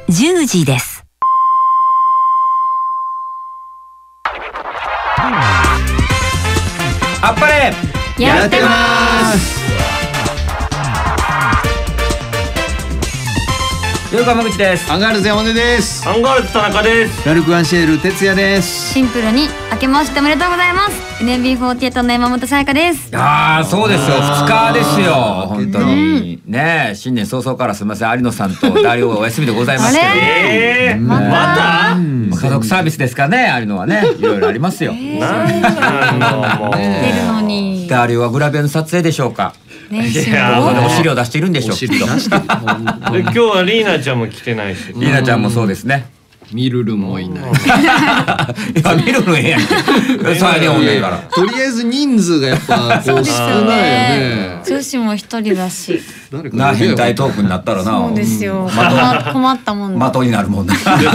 10時です。 あっぱれやってます。 横浜口です。 アンガールズ山根です。 アンガールズ田中です。 ラルクアンシェル哲也です。 シンプルに明けましておめでとうございます。NMB48 の山本さやかです。 ああ、そうですよ。2日ですよ。本当にね、新年早々からすみません、有野さんとダリオがお休みでございますけど。 また家族サービスですかね、有野はね、いろいろありますよ。 なんなのもう。 出るのに。 ダリオはグラビアの撮影でしょうか。 ね、 そこでお尻を出しているんでしょう。 お尻出してる。 今日はリーナちゃんも来てないし。 リーナちゃんもそうですね。 ミルルもいない。 いや、見るのええやんけ。最年おんねんから。 とりあえず人数がやっぱこう少ないよね。 女子も一人だし。 な、変態トークになったらな。 そうですよ。困ったもんだ。 的になるもんな。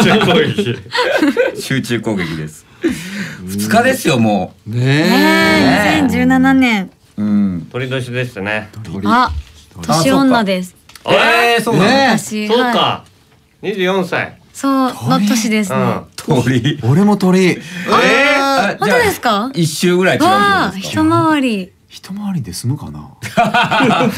集中攻撃です。2日ですよ、もう。 ねえ。2017年。 鳥年ですね。 あ、年女です。 そうだね。 私、 そうか。24歳。 そうの年ですね。 鳥。 俺も鳥。 本当ですか ？1週ぐらい違うんですか？ 一回り。 一回りで済むかな。 二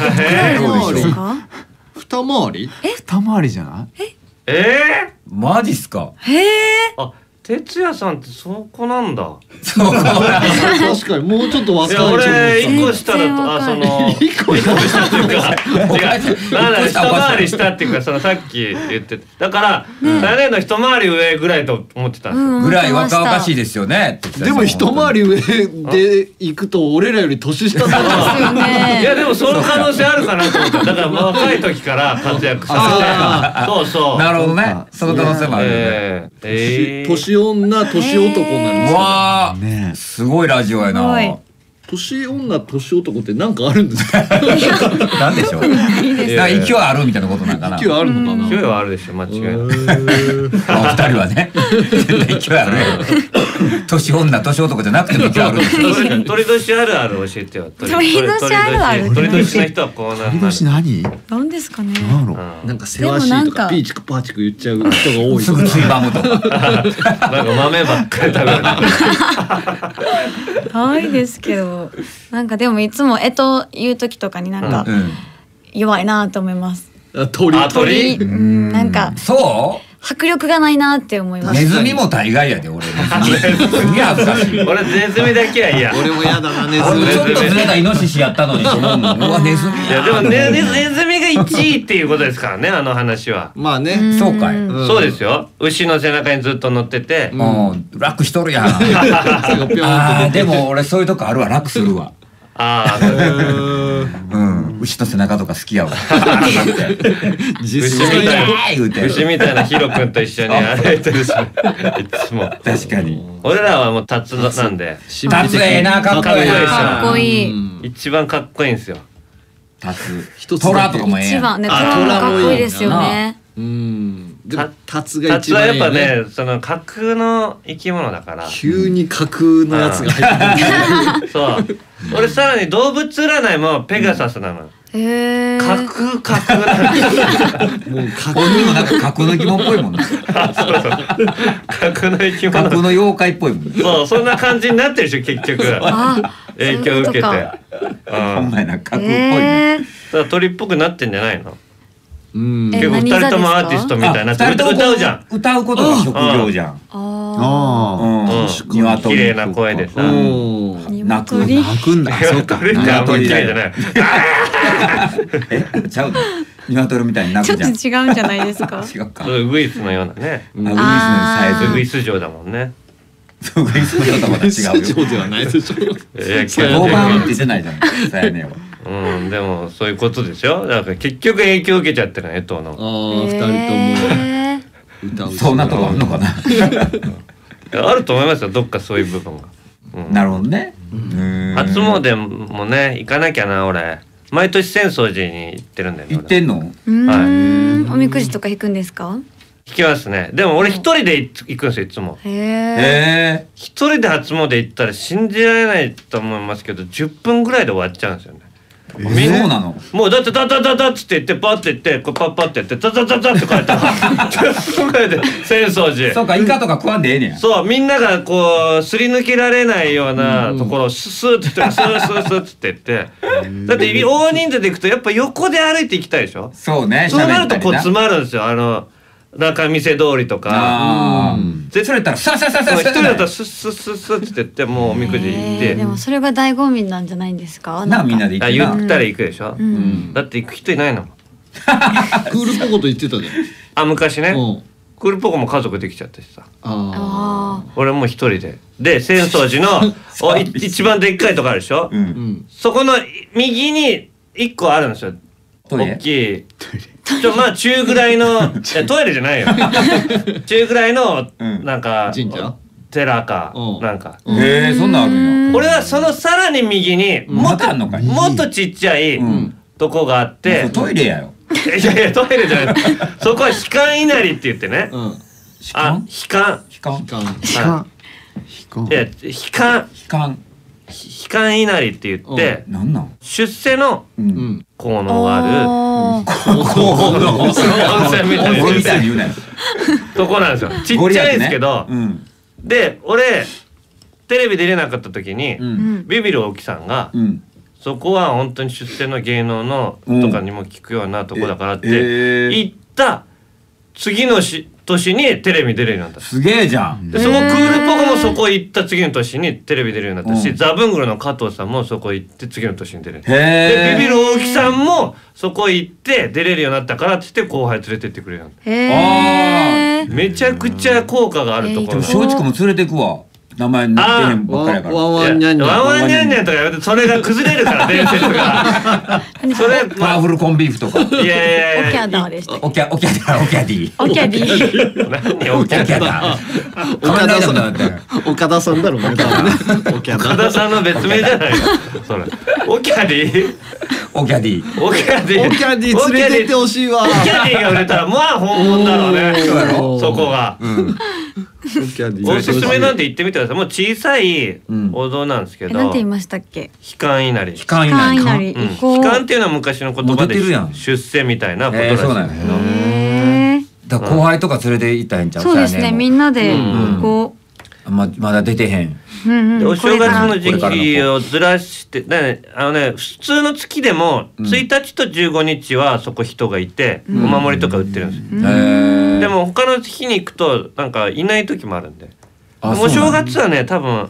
回り？二回りじゃない？ マジっすか？ あ、哲也さんってそこなんだ。 そう。 確かにもうちょっと若い。 俺1個下だと、その1個下っていうか、違う、一回り下っていうか、そのさっき言ってだから来年の一回り上ぐらいと思ってたんですよ。 ぐらい若々しいですよね。 でも一回り上で行くと俺らより年下だよね。 いやでもその可能性あるかなと思った。だから若い時から活躍されて、そうそう。 なるほどね。その可能性もあるよね。 年女年男になるんですよ。 わあ、すごいラジオやな。 年女年男ってなんかあるんですか？ なんでしょう。勢いあるみたいなことなんかな。 勢いあるのかな。 勢いはあるでしょ、間違いない。 お二人はね、絶対勢いあるね。年女年男じゃなくても勢いある。 鳥年あるある教えてよ。 鳥年あるある。 鳥年の人はこうなる。 鳥年何？ なんですかね。 なんかせわしいとかピーチクパーチク言っちゃう人が多い。 すぐついばむとか。 なんか豆ばっかり食べる。 可愛いですけど、なんかでもいつも言う時とかになんか弱いなと思います。 鳥。 なんかそう迫力がないなって思います。 ネズミも大概やで、俺。すげえ恥ずかしい。 俺ネズミだけは嫌。 俺も嫌だな、ネズミ。 ちょっとずれたイノシシやったのに、うわネズミいやでもネズミが1位っていうことですからね、あの話は。 まあね。 そうかい。 そうですよ。牛の背中にずっと乗ってて、 もう楽しとるやん。でも俺そういうとこあるわ、楽するわ。牛の背中とか好きやわ。 牛みたいなヒロ君と一緒に歩いてるし、いつも。 確かに。 俺らはもうタツなんで。 タツええな、かっこいい。 かっこいい。 一番かっこいいんですよ。 タツ。トラとかもええやん。 一番ね、トラもかっこいいですよね。 タツが一番いいよね。 タツはやっぱね、その架空の生き物だから。 急に架空のやつが入ってる。 そう。俺さらに動物占いもペガサスなの。架空なんだ。 もう架空にもなんか架空の生き物っぽいもんね。 架空の生き物。 架空の妖怪っぽいもん。 そう、そんな感じになってるでしょ結局。影響受けて。 ほんまやな、架空っぽいね。 だから鳥っぽくなってんじゃないの？ 結構二人ともアーティストみたいな。歌うじゃん。 歌うことが職業じゃん。 綺麗な声でさ。 泣くんだ。そうか。 鶏じゃない。 ちゃうの。鶏みたいに泣くじゃん。 ちょっと違うんじゃないですか。 違うか。 ウグイスのようなね。 ウグイスのサイズ。 ウグイス城だもんね。 ウグイス城とまた違うよ。 城ではないでしょ。 5番って言ってないじゃん。さやねは。 でもそういうことでしょ。だから結局影響受けちゃってるの、江藤の。 2人ともそんなとこあるのかな。 あると思いますよ、どっかそういう部分が。 なるほどね。 初詣もね行かなきゃな。俺毎年浅草寺に行ってるんだよね。 行ってんの？ はい。おみくじとか引くんですか？ 引きますね。でも俺一人で行くんですよ、いつも。一人で初詣行ったら信じられないと思いますけど、10分ぐらいで終わっちゃうんですよね。 そうなの？ もうだってダダダダっつって言ってパッて言ってこうパッパってやってダダダダって書いてえて浅草寺。 そうか、イカとか食わんでええねん。 そう、みんながこうすり抜けられないようなところをスーッて言ってスースースーって言ってだって大人数で行くとやっぱ横で歩いて行きたいでしょ。 そうね。 そうなるとこう喋ったりな詰まるんですよ。中見世通りとか。 ああ。それやったらささささ一人だったらさ。 スッスッスッスッって言ってもうおみくじ行ってでもそれが醍醐味なんじゃないんですか。 なあ、みんなで行ってな。 言ったら行くでしょ。だって行く人いないの。 クールポコと言ってたじゃん。 昔ねうんクールポコも家族できちゃってさあ俺もう一人で浅草寺の一番でっかいとこあるでしょ。 あ。うん。 そこの右に一個あるんですよ。 トイレ大きいまあ中ぐらいのいやトイレじゃないよ中ぐらいのうんなんか神社寺かうんなんかへえ、そんなんあるんや。 俺はそのさらに右にまたあんのかい。 もっとちっちゃいうんとこがあってトイレやよ。 いやいやトイレじゃないそこは悲観稲荷って言ってねうん。 悲観悲観。 悲観。 いや悲観悲観。 悲観稲荷って言ってなんなん。 出世のう。 うんん。 効能があるあ温泉みたいな俺みたいに言うなよ。 とこなんですよ。ちっちゃいですけど、 うん。 で俺テレビ出れなかった時に、 う。 ーん。 ビビる大木さんが、 うん。 そこは本当に出世の芸能のとかにも聞くようなとこだからって言った次の年にテレビ出れるようになった。 すげえじゃん。 でそこクールポコもそこ行った次の年にテレビ出るようになったし、 うんザブングルの加藤さんもそこ行って次の年に出れる。 へえ。 でビビる大木さんもそこ行って出れるようになったからって言って後輩連れてってくれるようになっへえ。 た。めちゃくちゃ効果があるところ。 でも松竹も連れてくわ。名前塗ってへんばっかりやから。 ワンワンニャンニャン。 ワンワンニャンニャンとかやめてそれが崩れるから伝説がそれパワフルコンビーフとか。 いやいやいやオキャダーでした。 オキャディ。 オキャディ。 何オキャダダー。仮面ライダーだって。 岡田さんだろうね。多分ね。 岡田さんの別名じゃないのそれオキャディオキャディ。 オキャディオキャディ連れてってほしいわ。 オキャディが売れたらまあ本物だろうね。 そうやろそこがオキャディ。 おすすめなんて言ってみてください。もう小さいお堂なんですけどなんて言いましたっけ。 悲観稲荷。 悲観以悲観内稲荷行こう。 悲観っていうのは昔の言葉もうで出てるやん出世みたいなことらしいんそうだけどなんやけど。 へーだから後輩とか連れて行ったらええんちゃう。 そうですね。みんなでうん行こまだ出てへん。 う。うんうん。 でお正月の時これから期をずらして普通の月でもうん 1日と15日はそこ人がいてお守りとか売ってるんですよ。 へえ。 でも他の日に行くとなんかいない時もあるんで。 あお正そうなんだ月はね多分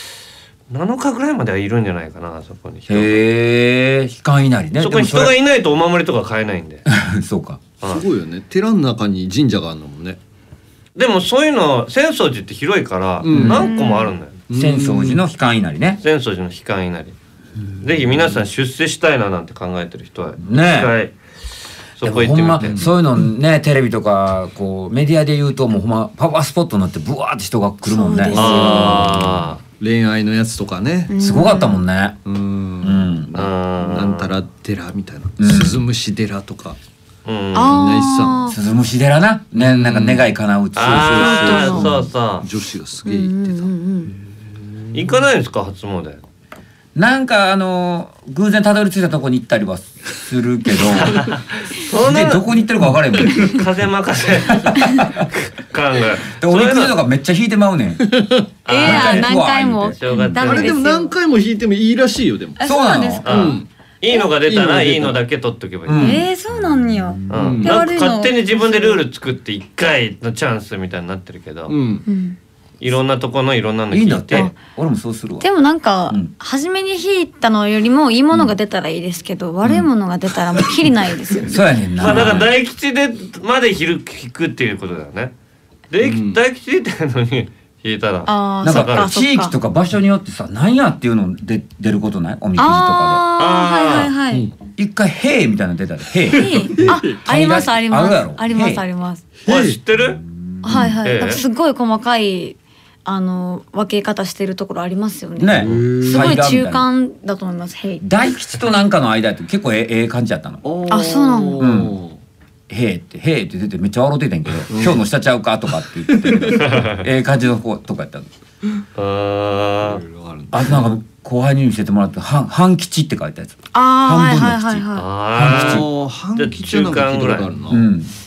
7日ぐらいまではいるんじゃないかなあそこに人が。 へえ。悲観稲荷ね。 そこに人がいないとお守りとか買えないんで。 そうか。 すごいよね。寺の中に神社があるのもんね。 でもそういうの浅草寺って広いからうん何個もあるんだよ。 浅草寺の悲観稲荷ね。 浅草寺の悲観稲荷。ぜひ皆さん出世したいななんて考えてる人は一ね回そでこ行もほんまってみて。 そういうのね、テレビとかこうメディアで言うともうほんまパワースポットになってブワーって人が来るもんねそうですよ。 あ恋愛のやつとかね。 すごかったもんね。 うん。 うん。 なんたら寺みたいな。 うん鈴虫寺とか。 あ。うん。 あ鈴虫寺な。ね、なんか願い叶うって。 ああそうそうそ女子がすあ。 げえ言ってた。 う。行かないんですか初詣。 なんか偶然たどり着いたとこに行ったりはするけど、 そんなでどこに行ってるか分からへんもん。で風任せ感が。 おみくじとかめっちゃ引いてまうねん。 何回も。 正月ダあれでもメですよ何回も弾いてもいいらしいよでも。 あそうなのそうなんですか。 うん。いいのが出たらいいのが出たいいのだけ取っとけばいい。 うんそうなんや。 うん。 でなんか悪いの勝手に自分でルール作って1回のチャンスみたいになってるけど、 うん。 うんいろんなとこのいろんなの聞いいいんだってて。。 俺もそうするわ。 でもなんかうん初めに引いたのよりもいいものが出たらいいですけど、悪いものが出たらもうきりないですよね。 そうやねんな。 まあだから大吉でまで引くっていうことだよね。大吉出てるのに引いたら。 ああ、 なんかそっかそっか。 地域とか場所によってさ、なんやっていうので出ることない？おみくじとかああ、はいはいはい。 で。一回へーみたいなの出たで、へー。 あ、ありますありますあるやろありますへいあります。 あ知ってる？ はいはい。 ええなんかすごい細かい分け方してるところありますよね。 ね。 すごい中階段みたな。 間だと思います。へい。 大吉となんかの間って結構ええ感じやったの。 あそうなのうん。 へーって出てめっちゃ笑ってたんやけど、今日の下ちゃうかとかって言ってたけど、ええ感じの子とかやったの。 あいろいろあるんだ。 あとなんか後輩に見せてもらって半吉って書いたやつ。 ああ、はいはいはいあ。 はあああ、半吉はなんか聞いたことあるな。 うん。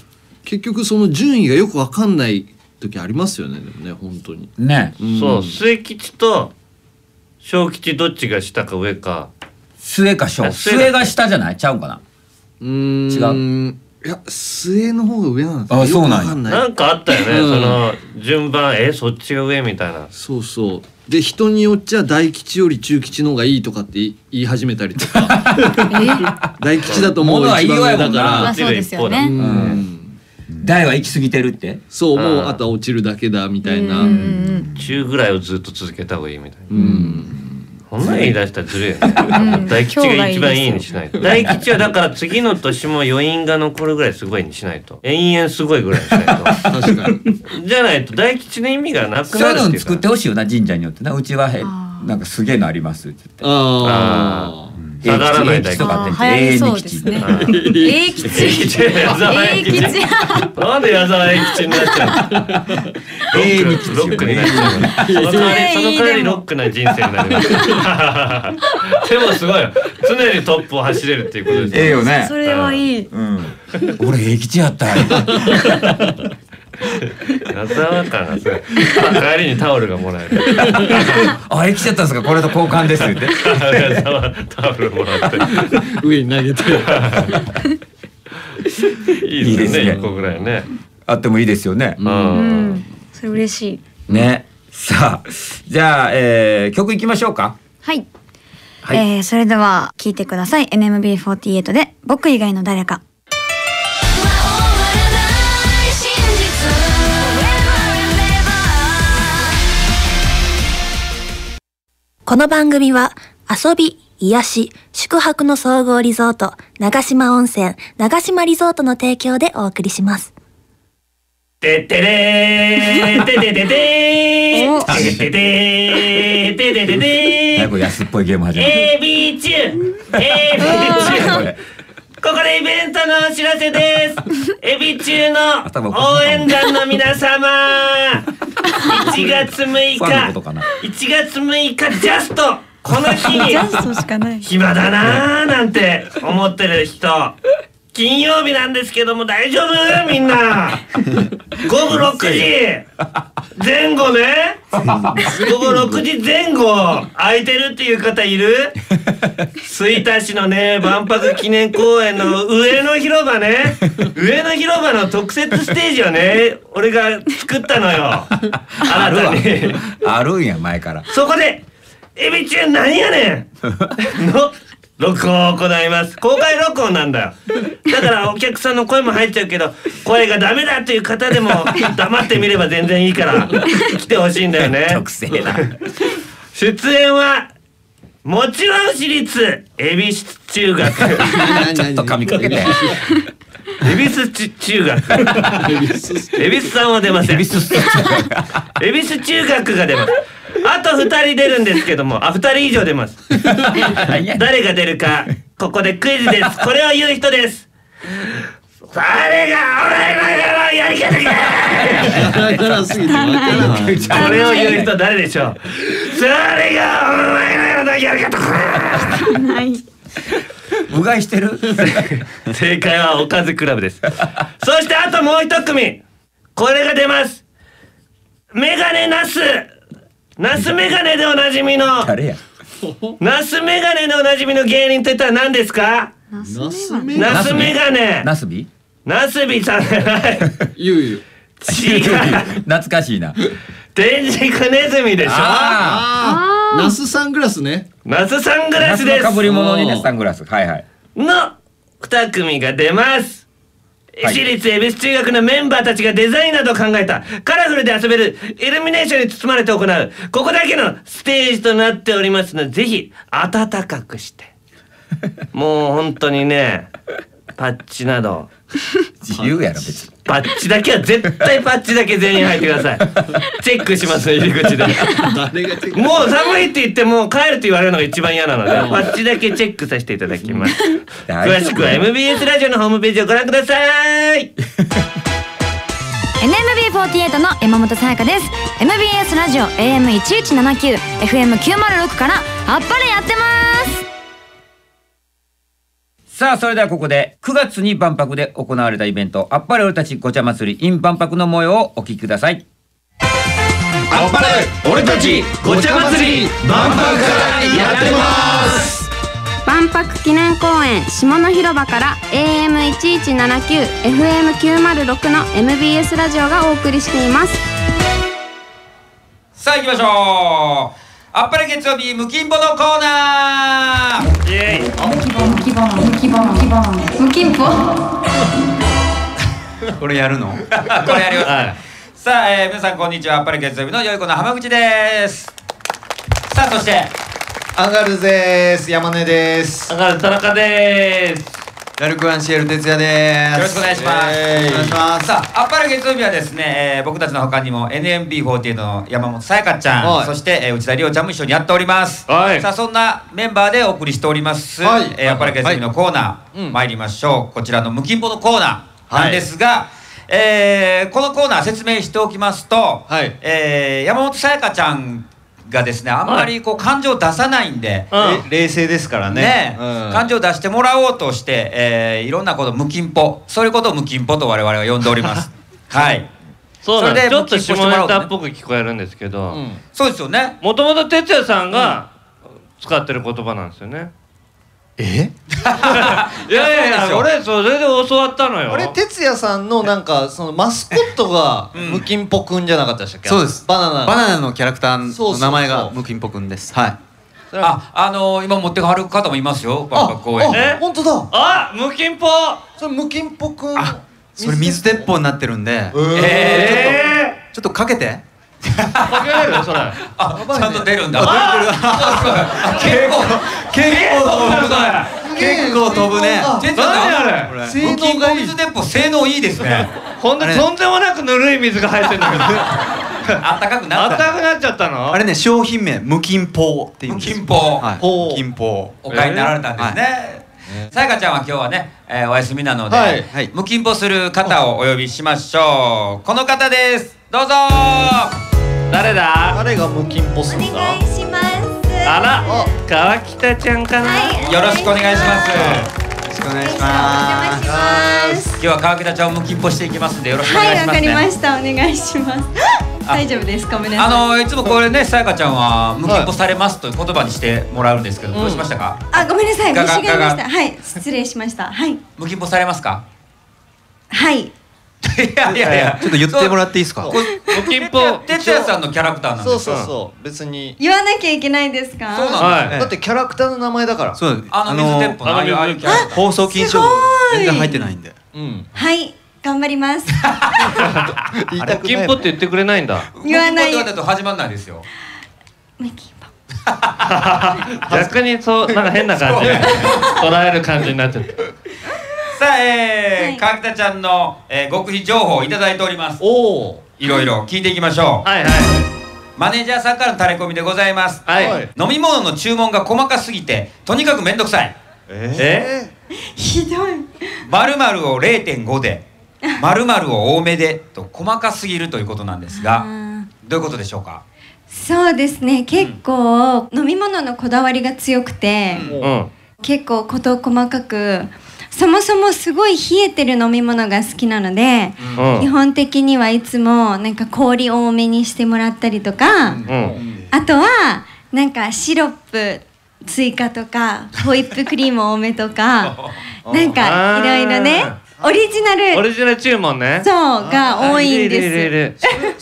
結局その順位がよくわかんない時ありますよね。でもね本当にね、 そう末吉と小吉どっちが下か上か。 末か小。末が下じゃない？ちゃうんかな。違う。 いや末の方が上なんですよ。あ、そうなんや。 なんかあったよね、その順番そっちが上みたいな。 そうそうで人によっちゃ大吉より中吉の方がいいとかって言い始めたりとか大吉だともう一番上だからそうですよね。 大は行き過ぎてるって。 そうもうあとは落ちるだけだみたいな。 中ぐらいをずっと続けた方がいいみたいな。こんな言い出したらずるいよね。大吉が一番いいにしないと。大吉はだから次の年も余韻が残るぐらいすごいにしないと。延々すごいぐらいにしないと。 確かに。 じゃないと大吉の意味がなくなるっていうか。 そういうの作ってほしいよな、神社によってな。うちはなんかすげえのありますって言って。 ああ。下がらない大吉とかって永遠に吉。永吉。 なんで矢沢永吉になっちゃうの？永遠にロックになっちゃうの。その代わりロックな人生になります。でもすごい常にトップを走れるっていうことです。 ええよね。 それはいい。 俺永吉やったよ。 矢沢感がすごい。帰りにタオルがもらえる。 あ、永吉やったんですか。これと交換ですって。 矢沢タオルもらって上に投げて。 いいですね。1個ぐらいね。 あってもいいですよね。 それ嬉しい。 ね。さあ、じゃあ曲いきましょうか。 はい。それでは聴いてください。NMB48 で僕以外の誰か。 この番組は遊び、癒し、宿泊の総合リゾート長島温泉長島リゾートの提供でお送りします。 てってれーててててーててててててててー安っぽいゲーム始まる。 AB 中ここでイベントのお知らせです。エビ中の応援団の皆様、1月6日ジャストこの日に暇だなーなんて思ってる人、金曜日なんですけども大丈夫？みんな午後6時前後ね、午後6時前後空いてるっていう方いる？吹田市のね万博記念公園の上野広場ね、上野広場の特設ステージをね俺が作ったのよ。新たにあるんや前から。 そこでエビ中何やねんの録音を行います。公開録音なんだよ。だからお客さんの声も入っちゃうけど、声がダメだっていう方でも黙ってみれば全然いいから来てほしいんだよね。 特性だ。 出演はもちろん私立恵比寿中学ちょっと噛みかけて恵比寿中学恵比寿さんは出ません。恵比寿中学が出ます。あと2人出るんですけども、2人以上出ます。誰が出るかここでクイズです。これを言う人です。誰が俺のやり方かこれを言う人誰でしょう。誰が俺のやり方うがいしてる。 正解はおかずクラブです。そしてあともう一組、これが出ます。メガネナスメガネでおなじみの誰や。 ナスメガネでおなじみの芸人といったら何ですか？ナスメガネ。 ナスビさんじゃない。 ゆうゆう。 懐かしいな。 天竺ネズミでしょ。 ナスサングラスね。 ナスサングラスです。 ナスのかぶり物にねサングラス。はいはい。 の2組が出ます。私立恵比寿中学のメンバーたちがデザインなどを考えたカラフルで遊べるイルミネーションに包まれて行うここだけのステージとなっておりますので、ぜひ暖かくしてもう本当にねパッチなど自由やろ別に。 パッチだけは絶対パッチだけ全員入ってください。チェックします入り口で。もう寒いって言ってもう帰るって言われるのが一番嫌なのでパッチだけチェックさせていただきます。詳しくは MBS ラジオのホームページをご覧ください。 NMB48 の山本さやかです。 MBS ラジオ AM1179 FM906 からあっぱれやってます。 さあそれではここで9月に万博で行われたイベント、あっぱれ俺たちごちゃ祭り in 万博の模様をお聞きください。 あっぱれ俺たちごちゃ祭り万博からやってます。 万博記念公園下野広場から AM1179 FM906 の MBS ラジオがお送りしています。 さあ行きましょう。あっぱれ月曜日無金ボのコーナー。イエーイ。 無金ポこれやるのこれやります、はい、さあ、皆さんこんにちは。あっぱれ月曜日のよい子の浜口です。さあそしてアンガールズです。山根です。 アンガールズ田中です。 ラルクアンシエル哲也です。 よろしくお願いします。 お願いします。 さあ、あっぱれ月曜日はですね、僕たちの他にも NMB48 の山本さやかちゃん、そして、内田理央ちゃんも一緒にやっております。さあ、そんなメンバーでお送りしております、あっぱれ月曜日のコーナー、参りましょう。こちらの無金ボのコーナーなんですが、このコーナー説明しておきますと、山本さやかちゃんがですね、あんまりこう感情を出さないんで、 冷静ですからね。 感情を出してもらおうとして、いろんなこと無金ポ、そういうことを無金ポと我々は呼んでおります。はい。 そうなんです。ちょっと下ネタっぽく聞こえるんですけど、 そうですよね。 もともと哲也さんが使ってる言葉なんですよね。 いや俺それで教わったのよ。 俺哲也さんのなんかそのマスコットがムキンポくんじゃなかったでしたっけ？ そうです。 バナナのキャラクターの名前がムキンポくんです。はい。 今持ってはる方もいますよ。万博公園。 本当だ。 あ、ムキンポ。 それムキンポくん。 それ水鉄砲になってるんで。ちょっとかけて。 かけれるそれ。 ちゃんと出るんだ。 結構飛ぶね。 何あれ。 無金ポ水鉄砲性能いいですね。 ほんでとんでもなくぬるい水が入ってんだけど。 あったかくなった。 あったかくなっちゃったの？ あれね、商品名無金ポっていうんです。 無金ポ。 無金ポ。 お買いになられたんですね。さやかちゃんは今日はね、お休みなので無金ポする方をお呼びしましょう。この方です。どうぞ。 誰だ？ 誰がムキンポするんだ？ お願いします。 あら、川北ちゃんかな。 よろしくお願いします。 よろしくお願いします。 今日は川北ちゃんを無金ポしていきますんでよろしくお願いしますね。 はい、わかりました。お願いします。大丈夫ですか？ごめんなさい。 いつもこれね、さやかちゃんは無金ポされますという言葉にしてもらうんですけど、どうしましたか？ ごめんなさい。間違えました。はい、失礼しました。はい。 無金ポされますか？ はい。 いやちょっと言ってもらっていいですか？ 無金ポ哲也さんのキャラクターなんです。 そう別に言わなきゃいけないですか？ そうなんです。 だってキャラクターの名前だから。 水鉄砲のああいうキャラクター。 放送禁止用語全然入ってないんで。 はい、頑張ります。 無金ポって言ってくれないんだ。 言わない。 無金ポって言わないと始まんないですよ。 無金ポ。 逆にそうなんか変な感じで捉える感じになっちゃった。 さあ、川北ちゃんの、極秘情報をいただいております。いろいろ聞いていきましょう。マネージャーさんからのタレコミでございます。飲み物の注文が細かすぎてとにかくめんどくさい。 ひどい。 〇〇を 0.5 で〇〇を多めでと細かすぎるということなんですが、どういうことでしょうか？ そうですね、結構飲み物のこだわりが強くて、結構事細かく、そもそもすごい冷えてる飲み物が好きなので、基本的にはいつもなんか氷多めにしてもらったりとか、あとはなんかシロップ追加とかホイップクリーム多めとかなんかいろいろね、オリジナル注文ね、 そうが多いんです。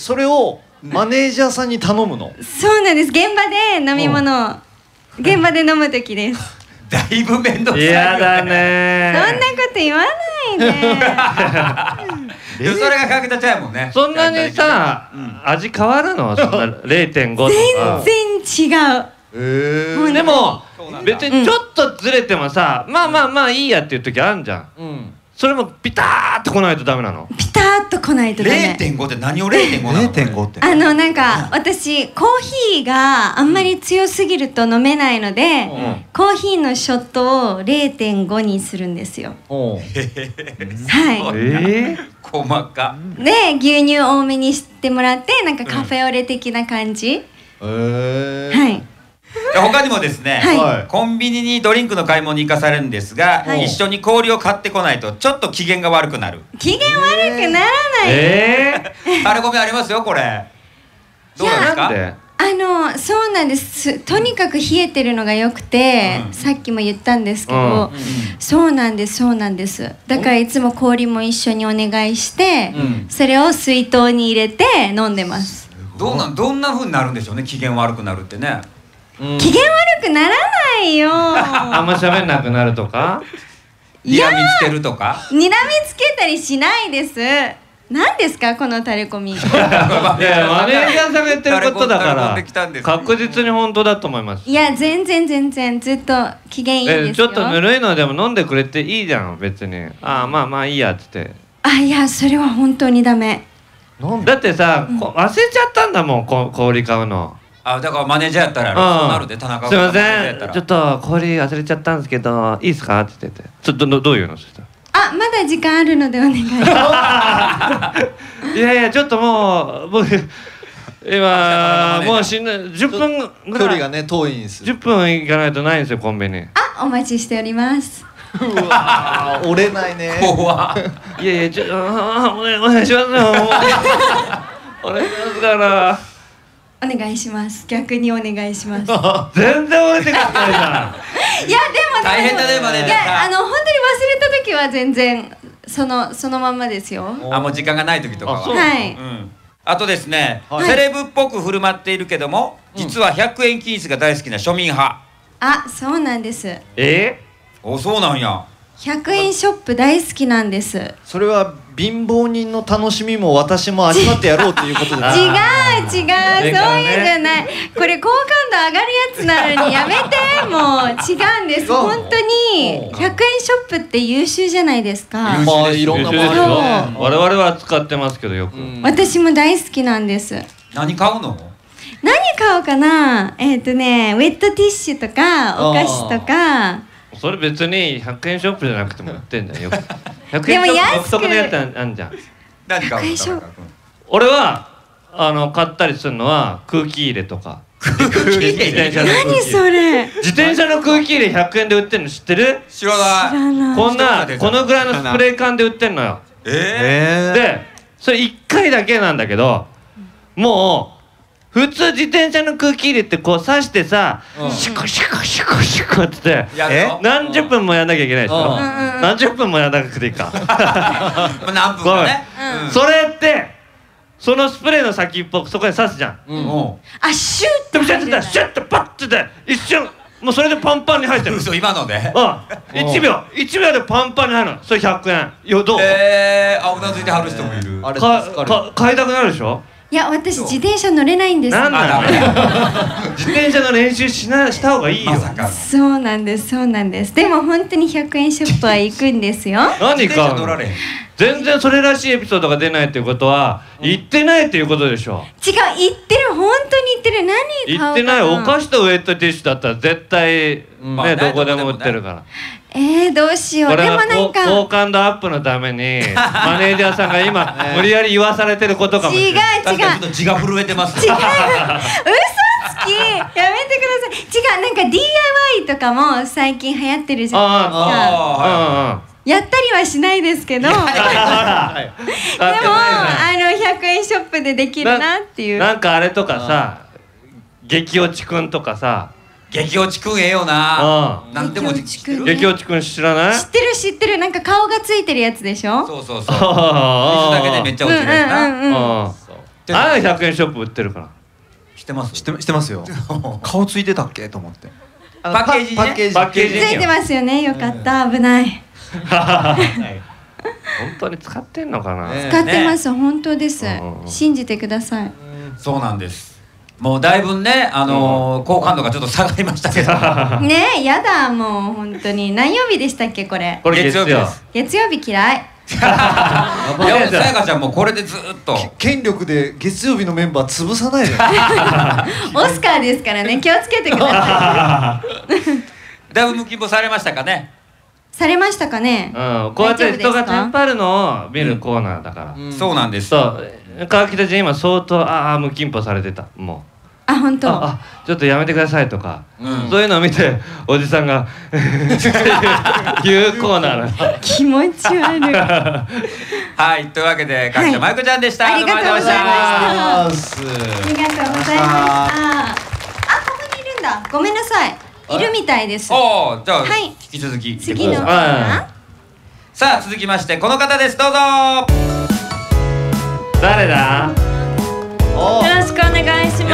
それをマネージャーさんに頼むの？ そうなんです。現場で飲み物を現場で飲む時です。 だいぶ面倒くさいよね。 嫌だね。 そんなこと言わないで。 それが川北ちゃんやもんね。 そんなにさ、味変わるの？そんな 0.5 とか。 全然違う。 でも別にちょっとずれてもさ、まあいいやっていう時あるじゃん。それもピターって来ないとダメなの？ ピターっと来ないとダメ。 0.5 って何を 0.5 なの？ 0.5 ってなんか私コーヒーがあんまり強すぎると飲めないので、コーヒーのショットを 0.5 にするんですよ。はい。 細かで牛乳多めにしてもらって、なんかカフェオレ的な感じ。はい。 他にもですね、コンビニにドリンクの買い物に行かされるんですが、一緒に氷を買ってこないとちょっと機嫌が悪くなる。 機嫌悪くならない。 タレコミありますよこれ。どうなんですか？ そうなんです。とにかく冷えてるのが良くて、さっきも言ったんですけど、そうなんですそうなんです。だからいつも氷も一緒にお願いして、それを水筒に入れて飲んでます。 どんな風になるんでしょうね、機嫌悪くなるってね。 機嫌悪くならないよ。 あんま喋んなくなるとか、 睨みつけるとか。 睨みつけたりしないです。何ですかこのタレコミ。いやマネージャーさんが言ってることだから確実に本当だと思います。 いや全然ずっと機嫌いいですよ。 ちょっとぬるいのでも飲んでくれていいじゃん別に。まあいいやっつって。 いやそれは本当にダメ。 だってさ、忘れちゃったんだもん氷買うの。 だからマネージャーやったらそうなるで、田中すいませんちょっと氷忘れちゃったんですけどいいですかって言ってて、ちょっとどういうのそしたら、 まだ時間あるのでお願いします。 いやちょっともう僕今もう10分ぐらい距離がね遠いんです。 10分行かないとないんですよコンビニ。 お待ちしております。 うわ折れないね。 怖いやお願いしますよ。お願いしますから。 お願いします。逆にお願いします。 全然折れてくれないじゃん。 いやでも大変だねマネージャーさん。 本当に忘れた時は全然そのまんまですよ。 もう時間がない時とかは。 はい。 あとですね、セレブっぽく振る舞っているけども、実は100円均一が大好きな庶民派。 そうなんです。 そうなんや。 100円ショップ大好きなんです。 それは貧乏人の楽しみも私も味わってやろうっていうことです。 違うそういうんじゃない。これ好感度上がるやつなのにやめて。もう違うんです。本当に100円ショップって優秀じゃないですか。 いろんなもの我々は使ってますけどよく。 私も大好きなんです。 何買うの？ 何買おうかな。ウェットティッシュとかお菓子とか。 それ別に100円ショップじゃなくても売ってんだよ。100円ショップ独特のやつあんじゃん。 何買うの？ 俺は買ったりするのは空気入れとか。 何それ？ 自転車の空気入れ100円で売ってんの知ってる？ 知らない。 このぐらいのスプレー缶で売ってんのよ。でそれ1回だけなんだけど、もう普通自転車の空気入れってこう刺してさ、シュコシュコシュコシュコって何十分もやんなきゃいけないでしょ。何十分もやらなくていいか。 何分かね。 それってそのスプレーの先っぽそこに刺すじゃん。 シュッてシュッてパッてで一瞬もうそれでパンパンに入ってる。 嘘今ので ？1秒でパンパンに入るの。それ100円。どう？ うなずいてはる人もいる。 買いたくなるでしょ？ いや私自転車乗れないんです。 なんだ自転車の練習した方がいいよ。 そうなんですでも本当に100円ショップは行くんですよ。 何か全然それらしいエピソードが出ないっていうことは行ってないっていうことでしょ。 違う、行ってる、本当に行ってる。何買おうかな。 行ってない。お菓子とウェットティッシュだったら絶対ねどこでも売ってるから。 どうしよう。でもなんか好感度アップのためにマネージャーさんが今無理やり言わされてることかもしれない。 確かにちょっと血が震えてます。 違う嘘つきやめてください。違う、なんか DIY とかも最近流行ってるじゃないですか。やったりはしないですけどでも100円ショップでできるなっていう。 なんかあれとかさ、激落ちくんとかさ。 激落ちくんよな。なんでも知ってる。 激落ちくん知らない？ 知ってる。なんか顔がついてるやつでしょ。 そう水だけでめっちゃ落ちるやつな。 あれ100円ショップ売ってるから。 知ってますよ。顔ついてたっけと思って。 パッケージついてますよね。よかった。危ない。 本当に使ってんのかな。 使ってます。本当です。信じてください。 そうなんです。もうだいぶね、好感度がちょっと下がりましたけどねえ、やだ、もう本当に。何曜日でしたっけ、これ。 これ月曜日です。 月曜日嫌い。 さやかちゃんもこれでずっと権力で月曜日のメンバー潰さないでオスカーですからね、気をつけてください。だいぶ無金棒されましたかね。 されましたかね。 こうやって人がテンパるのを見るコーナーだから。 そうなんです。 そう、川北ちゃん今相当無金棒されてた。もうあ、本当。 ちょっとやめてくださいとか、そういうのを見ておじさんが言うコーナーなの。 気持ち悪い。 はい、というわけでかきちゃん、まゆこちゃんでした。 ありがとうございました。ありがとうございました。あ、ここにいるんだ。ごめんなさい。いるみたいです。 おお、じゃあ引き続き次の。 さあ続きましてこの方です。どうぞ。 誰だ？ よろしくお願いします。よろしくお願いします。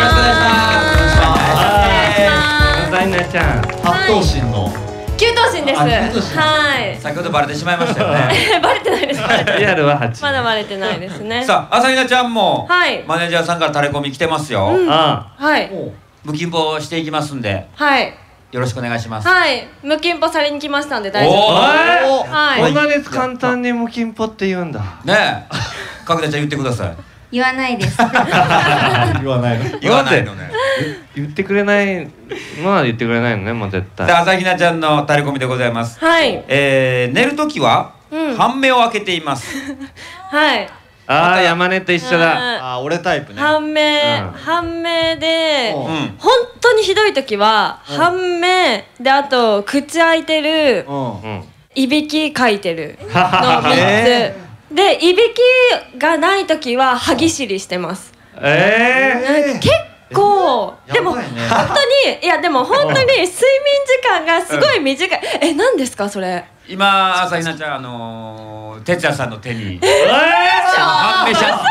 さいなちゃん。 八頭身の。 九頭身です。はい。 先ほどバレてしまいましたよね。 バレてないです。 リアルは8。 まだバレてないですね。 さあ、朝比奈ちゃんもマネージャーさんからタレコミ来てますよ。 はい。 無金棒していきますんで。 はい。 よろしくお願いします。 はい。無金棒されに来ましたんで大丈夫です。 はい。こんなに簡単に無金棒って言うんだ。 ねえ。かくたちゃん言ってください。 言わないです。 言わないの。 言わないのね。 言ってくれないのは言ってくれないのね、もう絶対。 朝比奈ちゃんのタレコミでございます。 はい。 寝るときは半目を開けています。 はい。 ああ、山根と一緒だ。 あ、俺タイプね。 半目で本当にひどいときは半目で、あと口開いてる、いびきかいてるの3つ。で、いびきがないときは歯ぎしりしてます。結構でも本当に、いやでも本当に睡眠時間がすごい短い。何ですかそれ？ 今朝比奈ちゃん哲也さんの手に半目写真が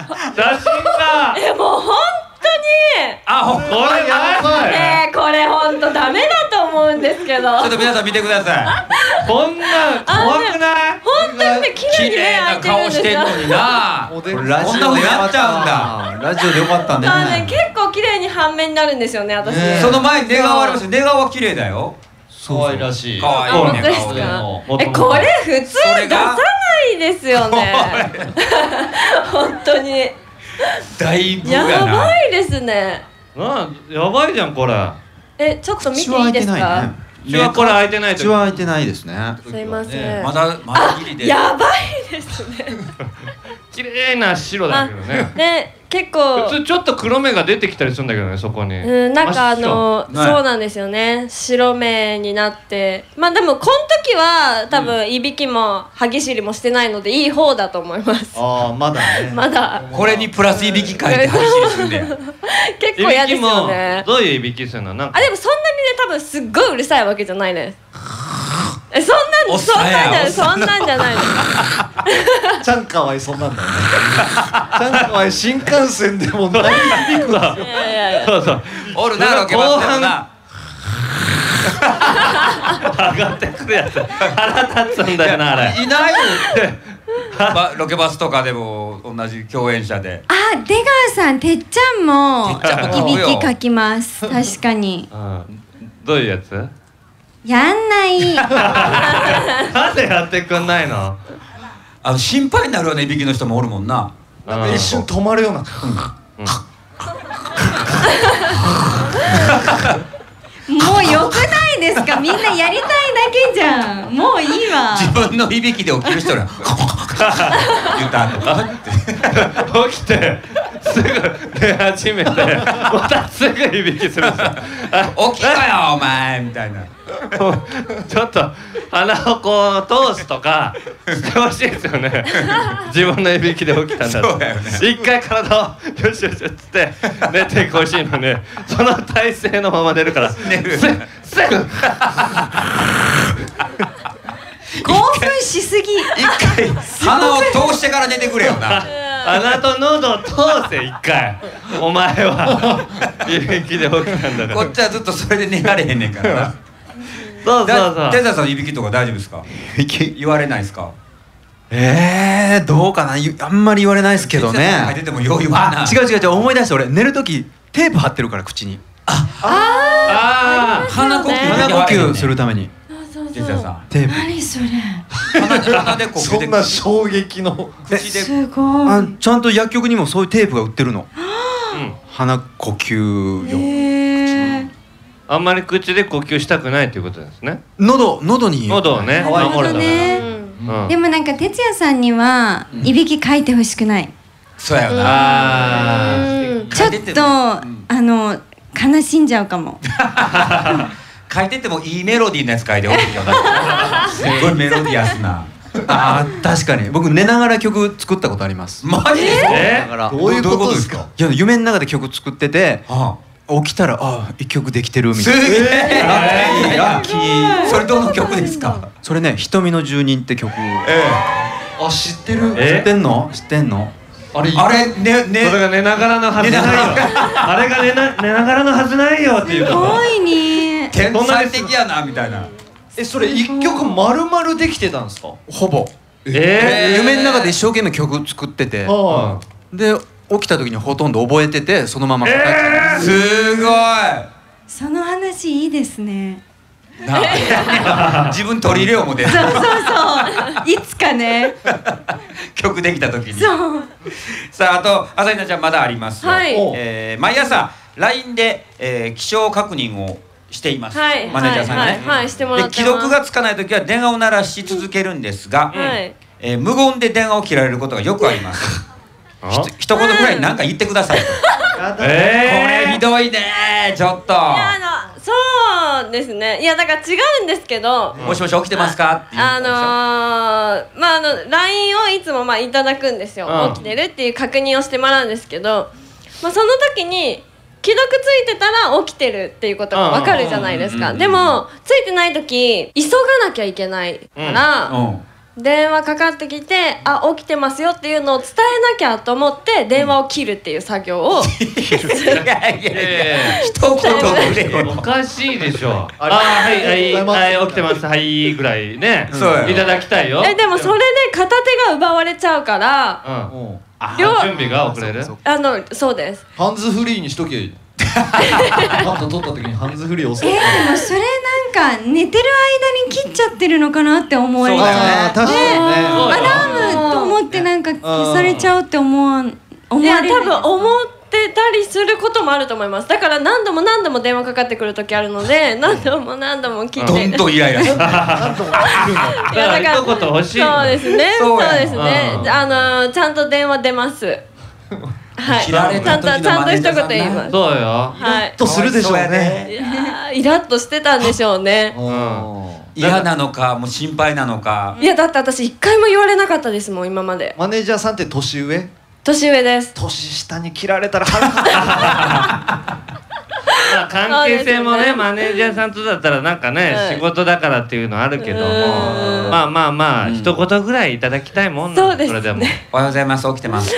もう本当にこれやばい。 これ本当ダメだと思うんですけど、 ちょっと皆さん見てください。こんな怖くない？ 本当にね、綺麗な顔してんのにな。こんな風になっちゃうんだ。 ラジオでよかったね。 結構綺麗に半目になるんですよね、私。 その前に寝顔ありますよ。寝顔は綺麗だよ。 可愛らしい。 可愛いね。 これ普通出さないですよね。本当に。 だいぶやばいですね。 やばいじゃんこれ。 ちょっと見ていいですか？ 口はこれ開いてない。 口は開いてないですね。 すいません。 まだギリで。 やばいですね。 綺麗な白だけどね。 で、結構普通ちょっと黒目が出てきたりするんだけどね、そこに。 なんかそうなんですよね。白目になって、まあでもこの時は多分いびきも歯ぎしりもしてないのでいい方だと思います。 ああ、まだね。 まだ。 これにプラスいびきかいて歯ぎしりすんで。 結構嫌ですよね。 どういういびきするの？なんか。 でもそんなにね、多分すっごいうるさいわけじゃないね。そんなんじゃないの。 ちゃんかわいそんなんだよね。ちゃんかわい新幹線でも何響くわ。 そうそう。 おるな、ロケバスでもな。 上がってくるやつ。腹立つんだよな、あれ。 いないよ。ロケバスとかでも同じ共演者で。 出川さん、てっちゃんもいびきかきます。確かに。 どういうやつ？ やんない。 なんでやってくんないの？ 心配になるようないびきの人もおるもんな。 一瞬止まるような。 もう良くないですか？みんなやりたいだけじゃん。もういいわ。 自分のいびきで起きる人ら言った後起きてすぐ寝始めてまたすぐいびきするんですよ。 起きたよお前みたいな。 ちょっと鼻をこう通すとかしてほしいですよね。自分のいびきで起きたんだと。一回体をよしよしっつって寝てほしいのに、その体勢のまま寝るから寝る。 興奮しすぎ。 一回鼻を通してから寝てくれよな。 鼻と喉を通せ一回。お前はいびきで起きたんだから。 こっちはずっとそれで寝られへんねんからな。 そうそうそう。 哲也さんいびきとか大丈夫ですか？言われないですか？ どうかな、あんまり言われないですけどね。 入っててもよう言わな。 違う思い出して、俺寝る時テープ貼ってるから口に。 鼻呼吸するために。 哲也さん。 テープ。 何それ？ 鼻で呼吸で。 そんな衝撃の。 口で。 すごい。 ちゃんと薬局にもそういうテープが売ってるの。鼻呼吸用。 あんまり口で呼吸したくないということですね。 喉に喉をね守るため。 でもなんか哲也さんにはいびきかいてほしくない。 そうやよな。 ちょっと悲しんじゃうかも。 書いててもいいメロディーのやつ書いてほしいよな。すごいメロディアスな。 あー確かに僕寝ながら曲作ったことあります。 マジですか？ 寝ながらどういうことですか？ いや夢の中で曲作ってて起きたら一曲できてるみたいな。 すげえラッキー。それどの曲ですか？ それね瞳の住人って曲。 あ、知ってる。 知ってんの？知ってんの？ あれそれが寝ながらのはずないよ。あれが寝ながらのはずないよっていうか。 すごいね。 天才的やなみたいな。 それ一曲丸々できてたんですか？ ほぼ。夢の中で一生懸命曲作ってて、で起きた時にほとんど覚えててそのまま書いてた。 すごい。 その話いいですね。 自分取り入れようもで。 そういつかね。 曲できた時に。 そう。 さああと朝比奈ちゃんまだありますよ。毎朝 LINE で気象確認をしています。マネージャーさんがね。 はい、してもらってます。 既読がつかない時は電話を鳴らし続けるんですが、無言で電話を切られることがよくあります。一言ぐらい何か言ってくださいと。これひどいねちょっと。 そうですね。いやだから違うんですけど。 もしもし起きてますかっていう。 LINE をいつもいただくんですよ。起きてるっていう確認をしてもらうんですけど、その時に既読ついてたら起きてるっていうことがわかるじゃないですか。でもついてない時急がなきゃいけないから。電話かかってきて起きてますよっていうのを伝えなきゃと思って電話を切るっていう作業を一言でおかしいでしょ。はい起きてますはいぐらいねいただきたいよ。 でもそれで片手が奪われちゃうから準備が遅れる。 そうです。 ハンズフリーにしとけ。パッと取った時にハンズフリーを押す。 でもそれなんか寝てる間に切っちゃってるのかなって思います。 確かにね。 アラームと思ってなんか消されちゃうって思われる。 いや多分思ってたりすることもあると思います。だから何度も電話かかってくる時あるので何度も聞いて。 どんどんイライラする。 何度も来るの。いやだから一言欲しい。 そうですね。そうですね。ちゃんと電話出ます。はい、ちゃんと一言言います。 そうよ。 イラッとするでしょうね。 イラッとしてたんでしょうね。 嫌なのかもう心配なのか。 いやだって私一回も言われなかったですもん今まで。 マネージャーさんって年上？ 年上です。 年下に切られたら腹立つ。 関係性もねマネージャーさんとだったらなんかね仕事だからっていうのあるけどもまあ一言ぐらいいただきたいもんなん。それでもおはようございます起きてます。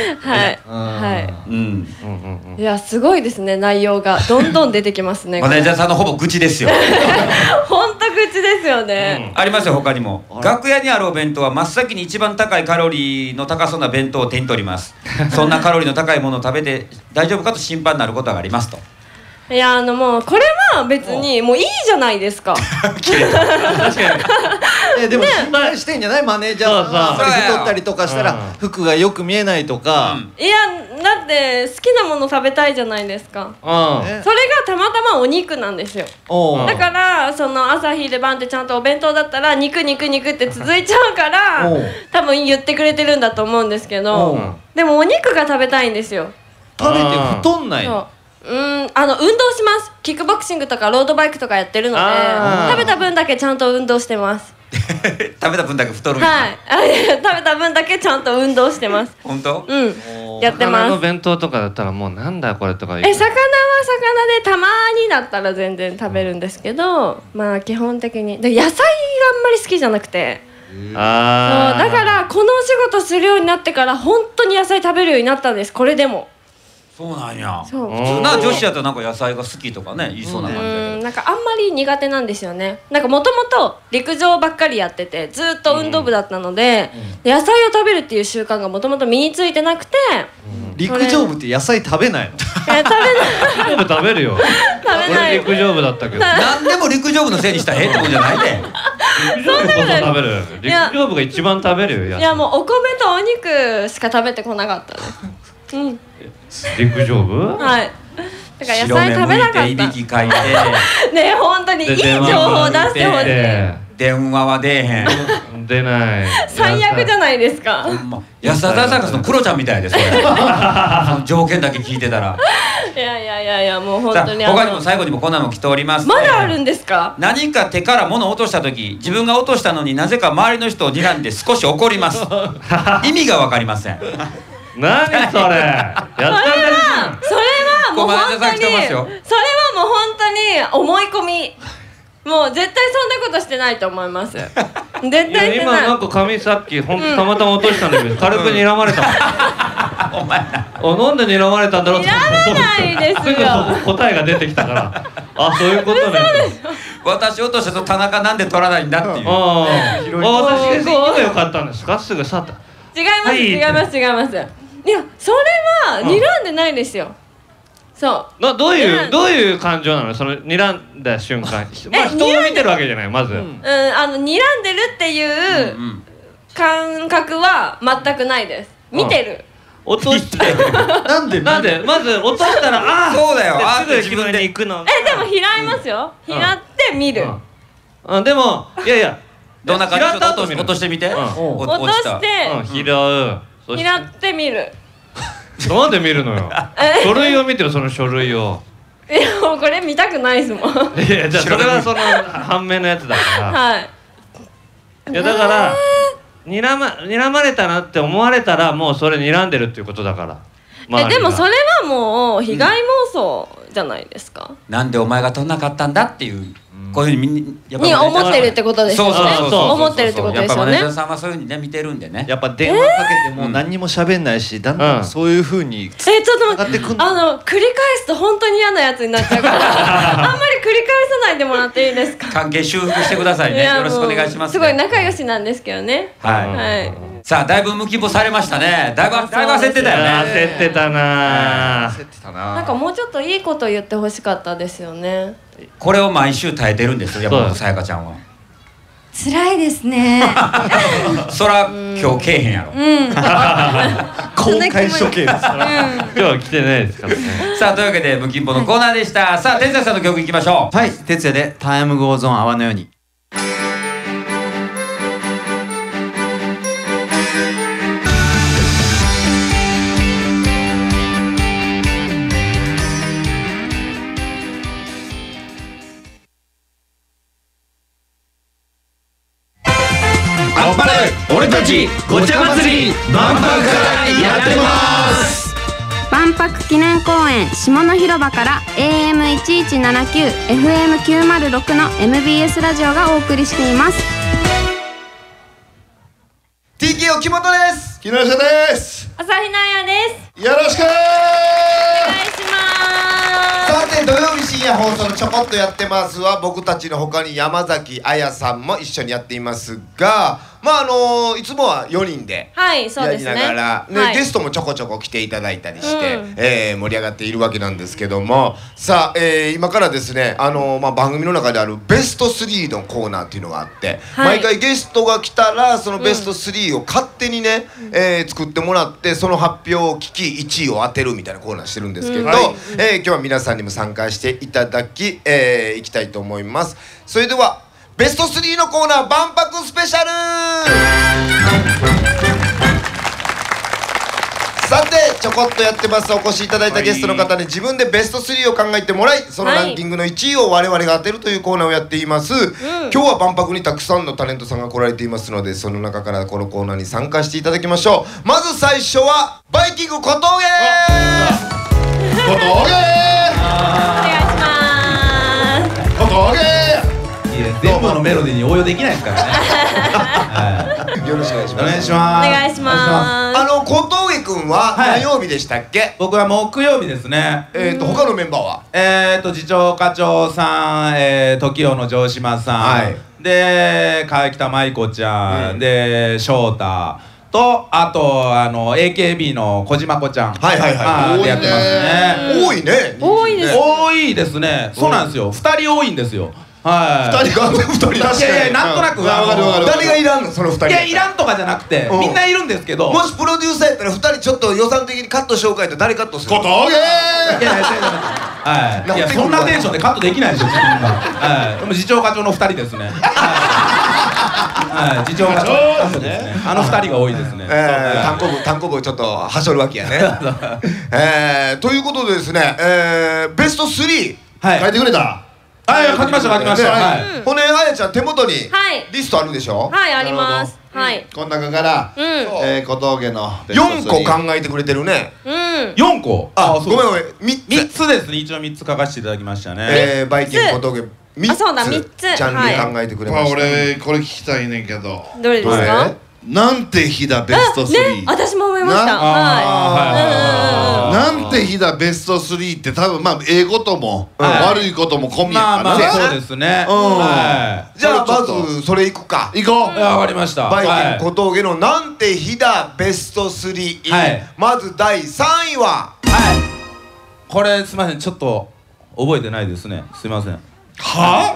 いやすごいですね内容がどんどん出てきますね。 マネージャーさんのほぼ愚痴ですよ。 本当愚痴ですよね。 ありますよ他にも。楽屋にあるお弁当は真っ先に一番高いカロリーの高そうな弁当を手に取ります。そんなカロリーの高いものを食べて大丈夫かと心配になることがありますと。 いやもうこれは別にもういいじゃないですか。 確かに。 でも心配してんじゃないマネージャーさんが太ったりとかしたら服がよく見えないとか。 いやだって好きなもの食べたいじゃないですか。それがたまたまお肉なんですよ。だからその朝昼晩ってちゃんとお弁当だったら肉って続いちゃうから多分言ってくれてるんだと思うんですけど、でもお肉が食べたいんですよ。 食べて太んないの？ 運動します。キックボクシングとかロードバイクとかやってるので食べた分だけちゃんと運動してます。 食べた分だけ太る。 はい食べた分だけちゃんと運動してます。 本当？ やってます。 魚の弁当とかだったらもうなんだこれとか。 魚は魚でたまにだったら全然食べるんですけど基本的に野菜があんまり好きじゃなくて。だからこのお仕事するようになってから本当に野菜食べるようになったんです。これでも。 そうなんや。普通な女子やとなんか野菜が好きとかね言いそうな感じだけど、 なんかあんまり苦手なんですよね。なんかもともと陸上ばっかりやっててずっと運動部だったので、野菜を食べるっていう習慣がもともと身についてなくて。 陸上部って野菜食べないの？ 食べない。 食べるよ。 食べない。 陸上部だったけど。 何でも陸上部のせいにしたらええってもんじゃないで。 陸上部こそ食べる。陸上部が一番食べるよ。 いやもうお米とお肉しか食べてこなかったです。 陸上部？ はい。だから野菜食べなかった。 白目向いていびきかいて。 ね本当にいい情報を出してほしい。 電話は出えへん。 出ない。 最悪じゃないですか。 安田大サーカスのクロちゃんみたいですそれ。その条件だけ聞いてたら。 いやもう本当に。 他にも最後にもこんなの来ております。 まだあるんですか？ 何か手から物を落とした時、自分が落としたのになぜか周りの人を睨んで少し怒ります。意味がわかりません。 何それ。それはもう本当に。それはもう本当に思い込み。もう絶対そんなことしてないと思います。絶対してない。 今なんか髪さっき本当たまたま落としたんだけど軽く睨まれたもん。お前なんで睨まれたんだろうって。 睨まないですよ。 すぐ答えが出てきたから。あ、そういうことね。 私落としたと田中なんで取らないんだっていう。 私が言えばよかったんですか？すぐ去った。 違います。いやそれは睨んでないですよ。そう。 どういう感情なの？その睨んだ瞬間。まあ人を見てるわけじゃないまず。 睨んでるっていう感覚は全くないです。見てる。 落としてなんでまず落としたらそうだよ。 すぐ自分で行くの。 でも拾いますよ。拾って見る。 でもいやどんな感じで落としてみて。 落として拾う。 拾ってみる。 なんで見るのよ。書類を見てよその書類を。 いやもうこれ見たくないですもん。 いやじゃあそれはその反面のやつだから。 はい。 いやだから睨まれたなって思われたらもうそれ睨んでるっていうことだから。 でもそれはもう被害妄想じゃないですか。 なんでお前が取んなかったんだっていう。こういうふうに思ってるってことですよね。思ってるってことですよね。 やっぱマネージャーさんはそういうふうにね見てるんでね。 やっぱ電話かけても何にも喋んないし、だんだんそういうふうにちょっと待って、繰り返すと本当に嫌なやつになっちゃうからあんまり繰り返さないでもらっていいですか？ 関係修復してくださいね。よろしくお願いします。 すごい仲良しなんですけどね。 はい。さあだいぶ無希望されましたね。だいぶ焦ってたよね。 焦ってたな。 なんかもうちょっといいこと言ってほしかったですよね。 これを毎週耐えてるんですよ山本さやかちゃんは。 辛いですね。 そら今日けえへんやろ。 公開処刑です。 今日は来てないですからね。 さあというわけで無金庫のコーナーでした。さあ哲也さんの曲いきましょう。 はい、哲也でタイムゴーゾーン泡のように。 俺たちごちゃ祭り万博からやってます。 万博記念公園下野広場から AM1179 FM906 の MBS ラジオがお送りしています。 TKO 木本です。木下です。 朝日奈也です。 よろしくお願いします。 さて土曜日深夜放送のちょこっとやってますは僕たちの他に山崎彩さんも一緒にやっていますが、いつもは4人でやりながら、ゲストもちょこちょこ来ていただいたりして、盛り上がっているわけなんですけども、さあ、今からですね番組の中であるベスト3のコーナーっていうのがあって、毎回ゲストが来たらそのベスト3を勝手にね、作ってもらってその発表を聞き1位を当てるみたいなコーナーしてるんですけど、今日は皆さんにも参加していただきいきたいと思います。それではベスト3のコーナー万博スペシャル。さてちょこっとやってますお越しいただいたゲストの方に自分でベスト3を考えてもらい、そのランキングの1位を我々が当てるというコーナーをやっています。今日は万博にたくさんのタレントさんが来られていますので、その中からこのコーナーに参加していただきましょう。まず最初はバイキング小峠。小峠お願いします。 小峠全部のメロディーに応用できないですからね。 よろしくお願いします。 お願いします。 お願いします。 小峠くんは何曜日でしたっけ？ 僕は木曜日ですね。 他のメンバーは次長課長さん、TOKIOの城島さん、で川北舞子ちゃん、で翔太とあとAKB の小島子ちゃん、やってますね。 多いね。 多いです。 多いですね。そうなんですよ。2人多いんですよ。 2人が2人確かに。 いやいやなんとなく誰がいらんのその2人。 いやいらんとかじゃなくてみんないるんですけど、 もしプロデューサーやったら2人ちょっと予算的にカット紹介と誰カットする？小峠。 いやそんなテンションでカットできないでしょ。でも次長課長の2人ですね。 はい、次長課長ですね。あの二人が多いですね。 単行部ちょっとはしょるわけやね。ということでですね、ベスト3書いてくれた。 はい、書きました。 ほね、あやちゃん手元にリストあるでしょ。 はい、あります。はい。 この中から小峠の 4個考えてくれてるね。 4個。 あ、ごめん 3つですね。一応3つ書かせていただきましたね。 バイキン小峠あ、そうだ、3つジャンル考えてくれました。 俺これ聞きたいねんけど。 どれですか？ なんて日だベスト3。 私も思いました。 なんて日だベスト3って多分まあ英語とも悪いことも込みやからね。 そうですね。 じゃあまずそれいくか。 行こう。 わかりました。 バイキン小峠のなんて日だベスト3。まず第3位は。 これすみません、ちょっと覚えてないですね。すみません。 は？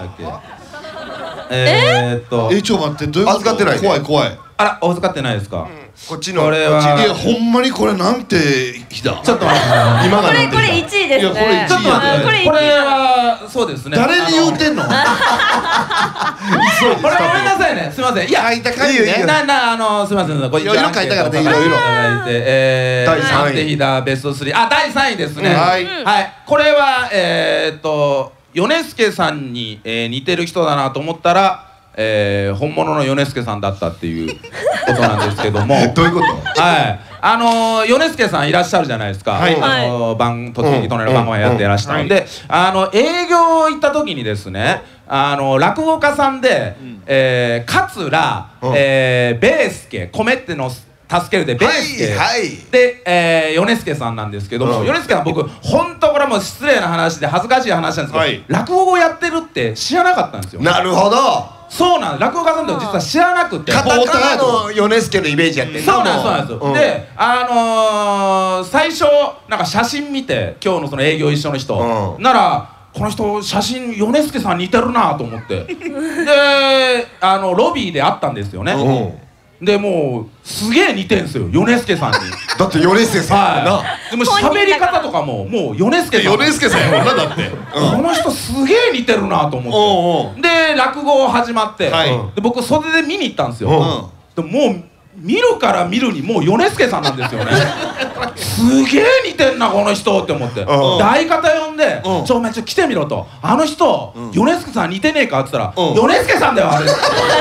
ちょっと待って、どういうこと？ 預かってない。 怖い。 あら、預かってないですか？ こっちの。 これは。 いや、ほんまにこれなんて日だ。 ちょっと待って。 今がこれ1位ですね。 いや、これ1位。 ちょっと待って。これはそうですね。 誰に言うてんの？ これごめんなさいね。すみません。いや、 書いたかいね。 すみません。これいろいろ書いたからね。いろいろ。 第3位日だベスト3。あ、第3位ですね。はい。これは米助さんに似てる人だなと思ったら。本物の米助さんだったっていうことなんですけども。 どういうこと？ はい、米助さんいらっしゃるじゃないですか。栃木都内の番組やってらっしゃるんで、営業行った時にですね、落語家さんで桂ベースケ米っての助けるでベースケで米助さんなんですけども、米助さん僕本当これはもう失礼な話で恥ずかしい話なんですけど、落語をやってるって知らなかったんですよ。 なるほど。 そうなんです。落語家さんって実は知らなくて、 カタカナの米助のイメージやってんそうなんです。で、最初なんか写真見て、今日のその営業一緒の人ならこの人写真米助さん似てるなと思ってでロビーで会ったんですよね。でもうすげえ似てんすよ米助さんに。 だって米助さんな。 でも喋り方とかももう米助さん。 米助さんやもんなだって。 この人すげえ似てるなと思って。で落語始まって、で僕袖で見に行ったんですよ。でもう見るから見るにもう米助さんなんですよね。すげえ似てんなこの人って思って。で相方呼んで「お前ちょっと来てみろ」と「あの人米助さん似てねえか?」っつったら「米助さんだよあれ」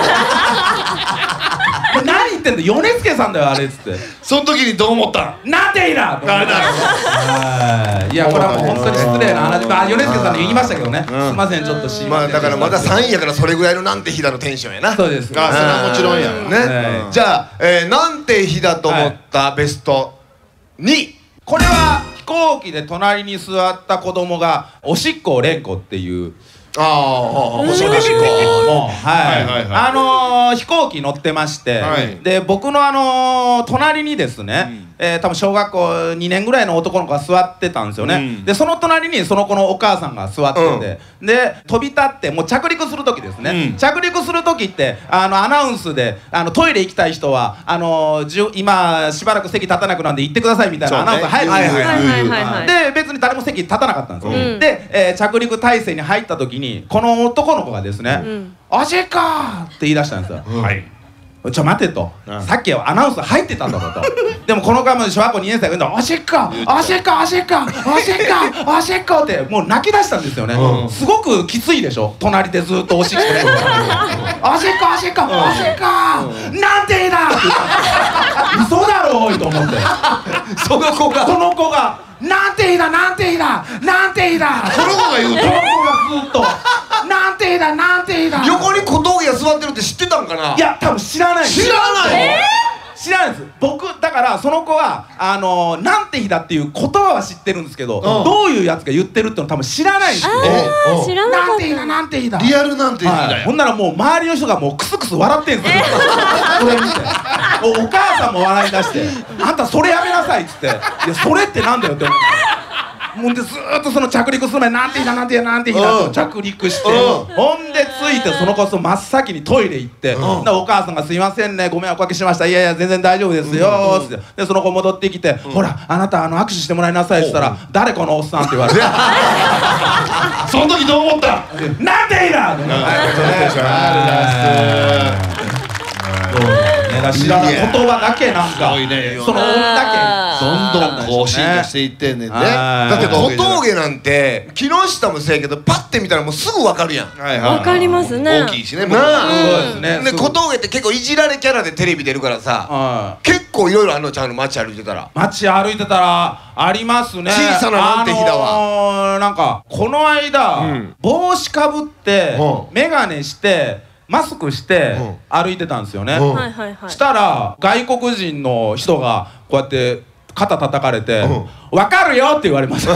何言ってんだ米助さんだよあれっつって。 その時にどう思ったんなんていいな。いやこれはもう本当に失礼な話。米助さんに言いましたけどね。すみませんちょっとまあだからまだ3位やからそれぐらいのなんて日だのテンションやな。 そうです。 あそれはもちろんやね。じゃあなんて日だと思ったベスト2。 これは飛行機で隣に座った子供がおしっこを連呼っていう。 おしっこ飛行機乗ってまして、で僕の隣にですね、多分小学校2年ぐらいの男の子が座ってたんですよね。でその隣にその子のお母さんが座ってて、で飛び立ってもう着陸する時ですね。着陸する時ってアナウンスでトイレ行きたい人は今しばらく席立たなくなんで行ってくださいみたいなアナウンス入ってで別に誰も席立たなかったんですよ。で着陸態勢に入った時にこの男の子がですね「おしっこ!」って言い出したんですよ。ちょ待てと、さっきアナウンス入ってたんだろうと。でもこの間も小学校2年生が言うんだ「おしっこおしっこおしっこおしっこおしっこ」ってもう泣き出したんですよね。すごくきついでしょ隣でずっとおしっこで「おしっこおしっこおしっこなんていいだ!」って言った。嘘だろおいと思って。その子がなんていいだなんていいだなんていいだ。 この子が言うと。 この子がずっとなんていいだなんていいだ。 横に小峠が座ってるって知ってたんかな。 いや多分知らない。 知らない知らないです。僕だからその子はなんて日だっていう言葉は知ってるんですけど、どういうやつが言ってるっての多分知らないんですよ。 知らなかった。 なんて日だなんて日だ。 リアルなんて日だよ。 ほんならもう周りの人がもうクスクス笑ってんすよ。これ見てお母さんも笑い出して「あんたそれやめなさい」っつって「いやそれってなんだよ」って。もんでずーっとその着陸する前に「なんて日だなんて日だなんて日だ」って着陸して、ほんで着いてその子真っ先にトイレ行って、お母さんが「すいませんねご迷惑おかけしました」「いやいや全然大丈夫ですよ」ってでその子戻ってきて「ほらあなた握手してもらいなさい」って言ったら「誰このおっさん」って言われてその時どう思ったなんていいだ。 知らない言葉だけなんかその音だけどんどんこう進化していってんねんね。 だって小峠なんて木下もそうやけどパッて見たらもうすぐ分かるやん。 わかりますね。 大きいしね。 で小峠って結構いじられキャラでテレビ出るからさ、結構いろいろあんのちゃうの。街歩いてたらありますね。 小さななんて日だわ。 なんかこの間帽子かぶって眼鏡してマスクして歩いてたんですよね。したら外国人の人がこうやって肩叩かれて「分かるよ」って言われました。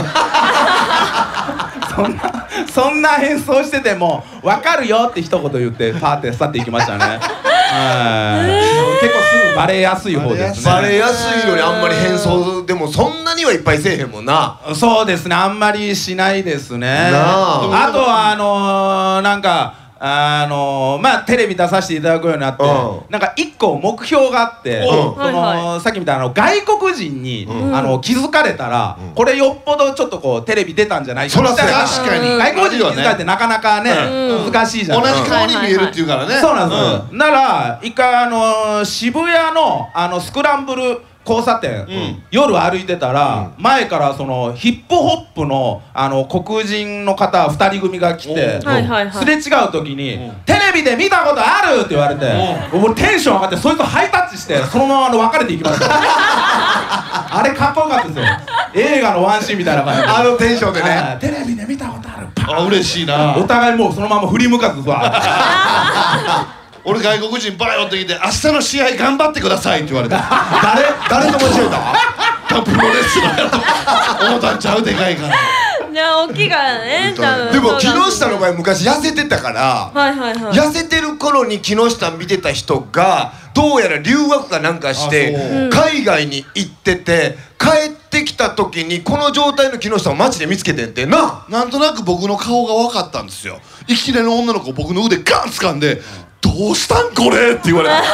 そんな変装してても「分かるよ」って一言言ってパーって去っていきましたね。結構すぐバレやすい方ですね。 バレやすいのにあんまり変装でもそんなにはいっぱいせえへんもんな。 そうですね、あんまりしないですね。あとはなんかまあテレビ出させていただくようになってなんか一個目標があって、さっきみたいな外国人に気づかれたらこれよっぽどちょっとこうテレビ出たんじゃないかみたいな。 確かに外国人に気づかれてなかなかね難しいじゃないですか。 同じ顔に見えるっていうからね。 そうなんです。なら一回渋谷のスクランブル交差点、夜歩いてたら前からそのヒップホップの黒人の方2人組が来てすれ違う時に「テレビで見たことある!」って言われて俺テンション上がってそいつとハイタッチしてそのまま別れていきました。あれかっこよかったですよ。映画のワンシーンみたいな感じであのテンションでね。 テレビで見たことある。 あ、嬉しいな。 お互いもうそのまま振り向かずさ。 俺外国人バー寄ってきて「明日の試合頑張ってください」って言われて誰と間違えた？ プロレスラーやと思ったんちゃう？でかいから。 じゃあ大きいからね。 でも木下の場合昔痩せてたから痩せてる頃に木下見てた人がどうやら留学かなんかして海外に行ってて帰ってきた時にこの状態の木下を街で見つけてんてな。 なんとなく僕の顔が分かったんですよ。いきなり女の子僕の腕ガン掴んで「どうしたんこれ」って言われた。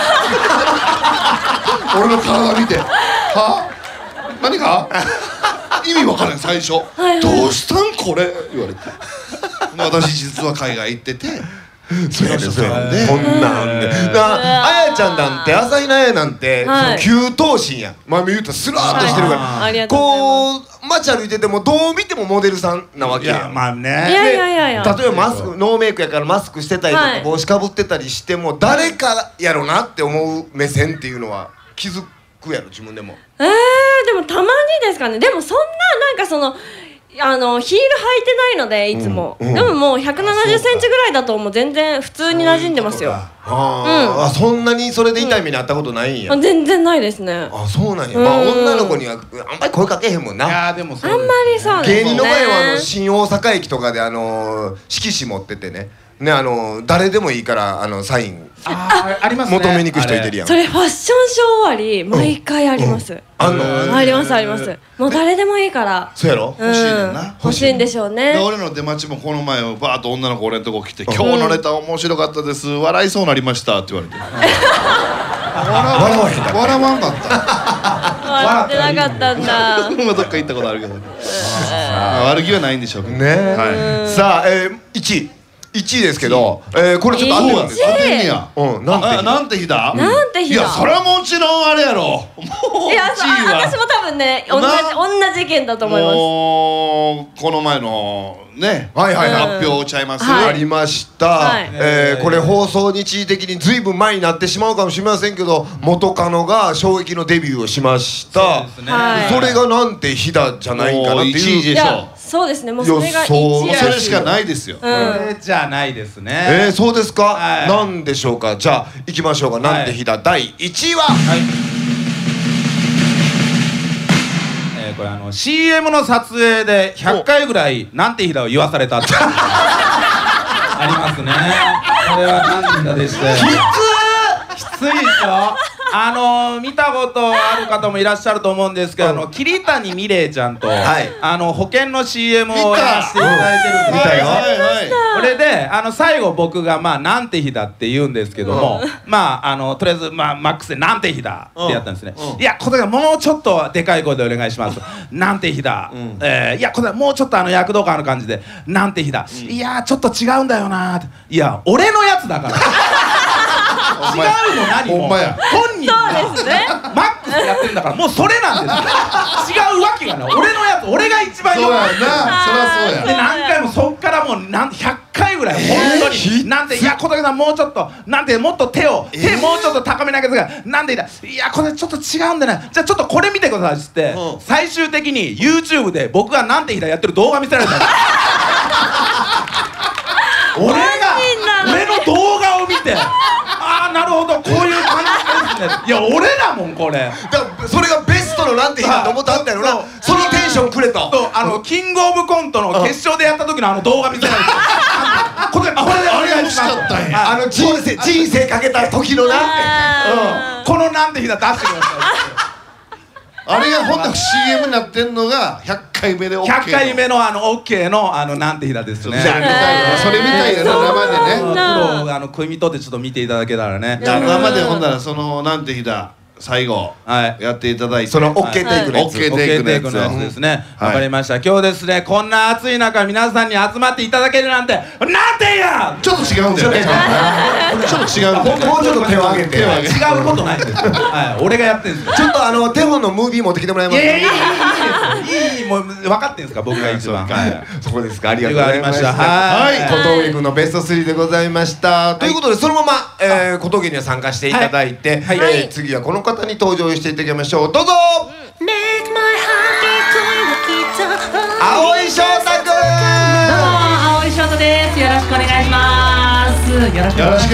俺の体見て「は？何か？意味分からん最初。どうしたんこれ」言われて。私実は海外行ってて。 そうやね、そうやね。こんなんであやちゃんなんて朝比奈彩なんて9頭身やん。まあ言うとスラーっとしてるからこう街歩いててもどう見てもモデルさんなわけやん。 まあね。 例えばマスクノーメイクやからマスクしてたりとか帽子かぶってたりしても誰かやろなって思う目線っていうのは気づくやろ自分でも。 でもたまにですかね。でもそんななんかそのヒール履いてないのでいつも、でももう170センチぐらいだともう全然普通に馴染んでますよ。 そんなにそれで痛い目にあったことないんや。 全然ないですね。 あ、そうなんや。まあ女の子にはあんまり声かけへんもんな。 いやでもあんまりそうですね。 芸人の場合は新大阪駅とかで色紙持っててね誰でもいいからサインありますね。 求めに行く人いてるやん。 それファッションショー終わり毎回あります。ありますあります。もう誰でもいいから。 そうやろ。 欲しいねんな。 欲しいんでしょうね。 俺の出待ちもこの前バーッと女の子俺のとこ来て「今日のネタ面白かったです笑いそうになりました」って言われて笑わんかった。 笑ってなかったんだ。 どっか行ったことあるけど悪気はないんでしょうけどね。さあ1位ですけどこれちょっと当てるんです。 当てんねや。なんて日だ？ なんて日だ？ いやそれはもちろんあれやろ。もういや私も多分ね同じ意見だと思います。 この前のね発表ちゃいます。 ありました。これ放送日時的にずいぶん前になってしまうかもしれませんけど元カノが衝撃のデビューをしました。それがなんて日だじゃないかなっていう。 1位でしょ。 そうですね。もうそれが1位。 それしかないですよ。 じゃないですね。 そうですか。なんでしょうか。じゃあ行きましょうか。なんて日だ第1位は。 これCM の撮影で100回ぐらいなんて日だを言わされたってありますね。これはなんて日だでして。きついでしょ。見たことある方もいらっしゃると思うんですけど桐谷美玲ちゃんと保険の CM をやらせていただいてるんですよ。これで最後僕がまあなんて日だって言うんですけどもまあとりあえずマックスでなんて日だってやったんですね。いやこれがもうちょっとでかい声でお願いしますなんて日だ。いやこれもうちょっと躍動感ある感じでなんて日だ。いやちょっと違うんだよな。いや俺のやつだからの何も本人がマックスやってるんだからもうそれなんですよ。違うわけがない。俺のやつ俺が一番そうやな、そりゃそうや。 で何回もそっからもうなんて100回ぐらい本当になんでいや小竹さんもうちょっとなんでもっと手もうちょっと高めに上げてからなんでいやこれちょっと違うんだなじゃあちょっとこれ見てくださいっつって最終的に YouTube で僕がなんてひだやってる動画見せられたんです俺の動画を見てああなるほどこういう感じですねいや俺だもんこれそれがベストのなんて日だと思ってあったやろなそのテンションくれとキングオブコントの決勝でやった時の動画見せられてこれでお願いします人生かけた時のなこのなんて日だ出してくださいあれがほんと CM になってんのが100回目で OK 100回目のOK のなんて日だですね。 それみたいな生でねプロ食いみ取ってちょっと見ていただけたらね生でほんならそのなんて日だ最後やっていただいてその OK テイクのやつ OK テイクのやつですね。わかりました。今日ですねこんな暑い中皆さんに集まっていただけるなんてなんてやちょっと違うんだよねちょっと違うんだよねもうちょっと手を挙げて違うことないです俺がやってるんですちょっと手本のムービー持ってきてもらえますか。 いいもう分かってんですか僕が一番そうですかありがとうございましたはい小峠君のベスト3でございましたということでそのまま小峠には参加していただいて次はこの方に登場していただきましょうどうぞ青井翔太君どうも青井翔太ですよろしくお願いしますよろしくお願いします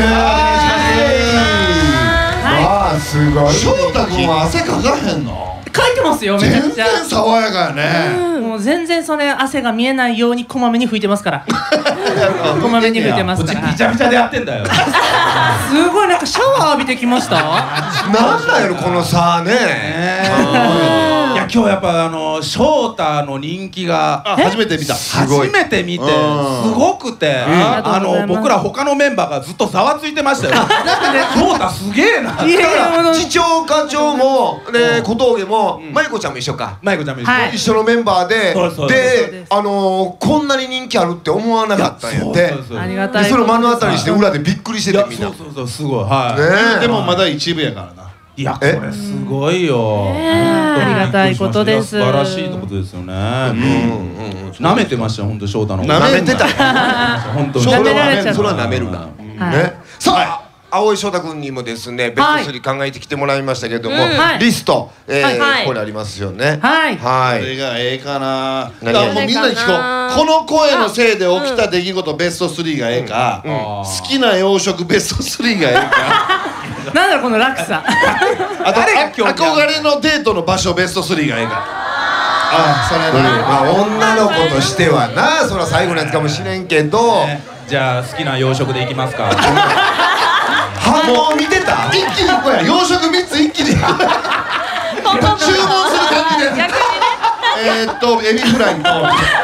あすごい翔太君は汗かかへんのかいてますよめちゃくちゃ全然爽やかやねもう全然それ汗が見えないようにこまめに拭いてますからこまめに拭いてますからびちゃびちゃでやってんだよすごいなんかシャワー浴びてきましたなんだよこの差ねいや今日やっぱ翔太の人気が初めて見た初めて見てすごくて僕ら他のメンバーがずっとざわついてましたよ翔太すげえなだから次長課長も小峠も舞子ちゃんも一緒か舞子ちゃんも一緒のメンバーでこんなに人気あるって思わなかったんやってありがたいそれを目の当たりして裏でびっくりしててみんなそうすごいはいでもまだ一部やからないやこれすごいよありがたいことです素晴らしいってことですよね舐めてましたよ本当翔太の舐めてた本当にそれは舐めるなさあ青井翔太君にもですねベスト3考えてきてもらいましたけどもリストここにありますよねはいこれがええかなもうみんなに聞こうこの声のせいで起きた出来事ベスト3がええか好きな洋食ベスト3がええかなんだろこの落差あと憧れのデートの場所ベスト3がええかそれな女の子としてはなそれは最後のやつかもしれんけどじゃあ好きな洋食でいきますか反応見てた一気にこれ洋食3つ一気に注文する感じでエビフライと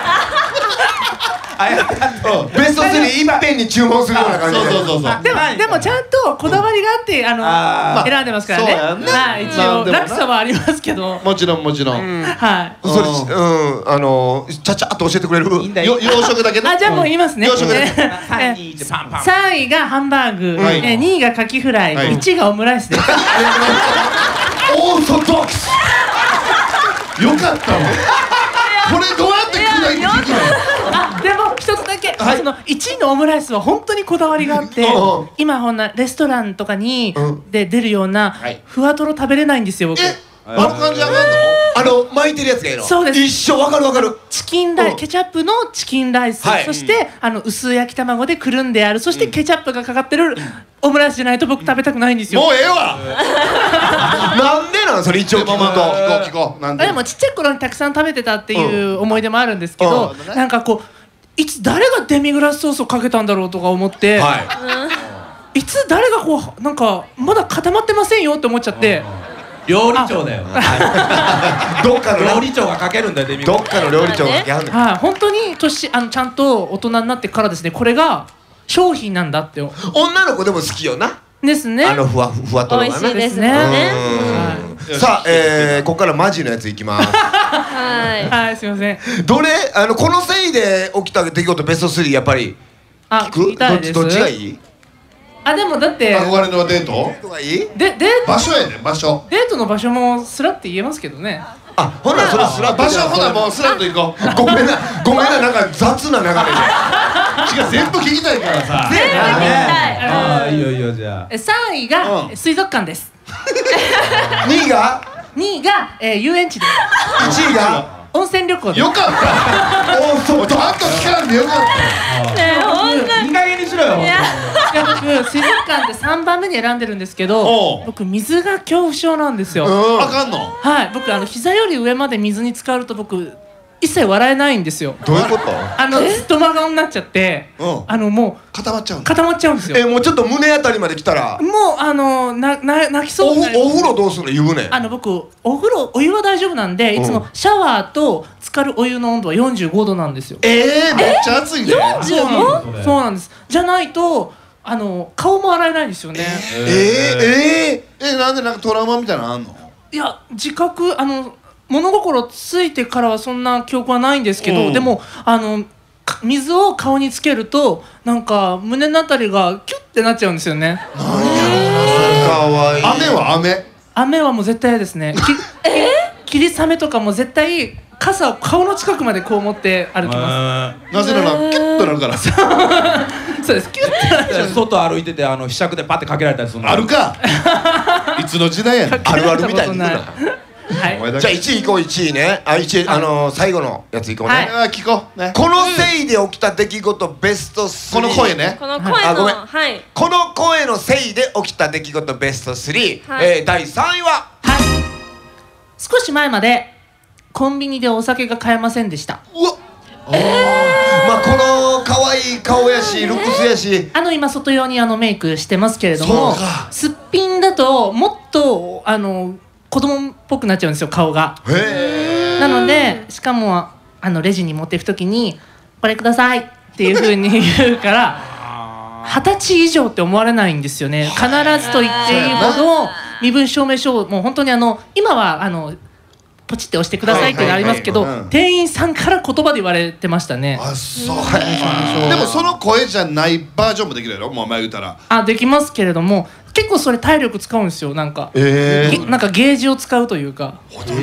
ベスト3いっぺんに注文するような感じでもちゃんとこだわりがあって選んでますからね一応落差はありますけどもちろんはいそれちゃちゃっと教えてくれる洋食だけねじゃあもう言いますね 3 位がハンバーグ2位がカキフライ1位がオムライスですオーソドックスよかったわこれどうやって砕いて聞くのでも一つだけその1位のオムライスは本当にこだわりがあって今ほんなレストランとかにで出るようなふわとろ食べれないんですよ僕あの感じあかんの巻いてるやつがいいのそうです一緒わかるチキンライスケチャップのチキンライスそして薄焼き卵でくるんであるそしてケチャップがかかってるオムライスじゃないと僕食べたくないんですよもうええわなんでなんそれ一応聞こうでもちっちゃい頃にたくさん食べてたっていう思い出もあるんですけどなんかこういつ誰がデミグラスソースをかけたんだろうとか思っていつ誰がこうなんかまだ固まってませんよって思っちゃって料理長だよどっかの料理長がかけるんだよデミグラスどっかの料理長がやるのはい本当にちゃんと大人になってからですねこれが商品なんだって女の子でも好きよなですねふわとろがな美味しいですねさあここからマジのやついきますはいすいませんこのせいで起きた出来事ベスト3やっぱり聞くどっちがいいあ、でもだって憧れのデート場所やね、場所。 デートの場所もスラって言えますけどね。 あ、ほらそれスラッと。 場所ほらもうスラッと行こう。 ごめんな、なんか雑な流れで。 違う、全部聞きたいからさ。 全部聞きたい。 ああ、いいよいいよ、じゃあ。 3位が水族館です。 2位が遊園地です。 1位が温泉旅行です。 よかった。おお、そう、ちゃんと聞かんでよかった。 ねえ、ほんとに。 いい加減にしろよ。 いや、僕水族館で3番目に選んでるんですけど、僕水が恐怖症なんですよ。 あかんの？ はい、僕膝より上まで水に浸かると僕一切笑えないんですよ。 どういうこと？ ずっと真顔になっちゃって、もう固まっちゃうんですよ。 もうちょっと胸あたりまで来たら。 もう泣きそうになります。 お風呂どうするの？湯船。 僕お湯は大丈夫なんで、いつもシャワーと浸かるお湯の温度は45度なんですよ。 めっちゃ暑いね。 45？そうなんです。じゃないと顔も洗えないんですよね。 なんでなんかトラウマみたいなのあんの？ いや、自覚物心ついてからはそんな記憶はないんですけど、でも水を顔につけるとなんか胸のあたりがキュッてなっちゃうんですよね。 かわいい。雨はもう絶対嫌ですね。霧雨とかも絶対傘を顔の近くまでこう持って歩きます。 なぜならキュッとなるから。 そうです、キュッてなっちゃう。 外歩いててひしゃくでパッてかけられたりするのあるか。いつの時代やねん。 あるあるみたいに言うな。 はい、 じゃあ1位行こう。1位ね。最後のやつ行こうね。 聞こうね。 このせいで起きた出来事ベスト3。 この声ね。 この声の、はい。 この声のせいで起きた出来事ベスト3。第3位は。 少し前までコンビニでお酒が買えませんでした。 うわ。まあこの可愛い顔やしルックスやし、 今外用にメイクしてますけれども、すっぴんだともっと子供っぽくなっちゃうんですよ、顔が。なので、しかもレジに持っていくときに「これください」っていう風に言うから20歳以上って思われないんですよね。必ずと言っていいほど身分証明書をもう本当に今はポチって押してくださいっていうのありますけど、店員さんから言葉で言われてましたね。 あ、そう。でもその声じゃないバージョンもできるやろ、もう前言ったら。 できますけれども、結構それ体力使うんですよ。なんかなんかゲージを使うというか、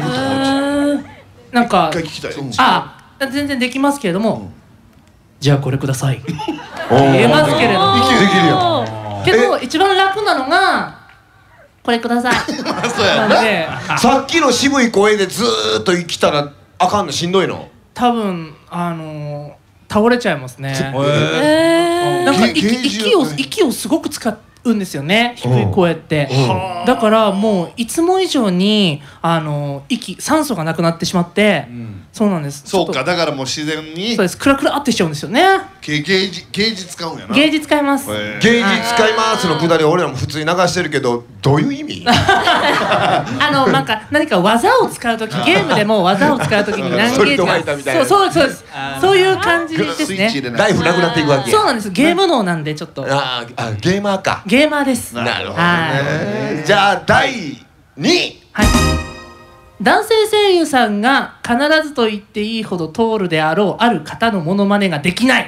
なんか全然できますけれども、じゃあこれください言えますけれども、けど一番楽なのがこれください。 なんでさっきの渋い声でずーっと生きたらあかんの？しんどいの？ 多分倒れちゃいますね。なんか息をすごく使うんですよね、低い声って。だからもういつも以上に酸素がなくなってしまって、そうなんです。 そうか、だからもう自然に。 そうです、クラクラってしちゃうんですよね。 ゲージ使うんやな。 ゲージ使います。 ゲージ使いますのくだり俺らも普通に流してるけど、どういう意味？ なんか何か技を使うとき、ゲームでも技を使うときに何ゲージが、そうです、そういう感じですね。 ライフなくなっていくわけ。 そうなんです、ゲーム脳なんでちょっと。 ゲーマーか。 ゲーマーです。 なるほどね。じゃあ第2位。 男性声優さんが必ずと言っていいほど通るであろうある方のモノマネができない。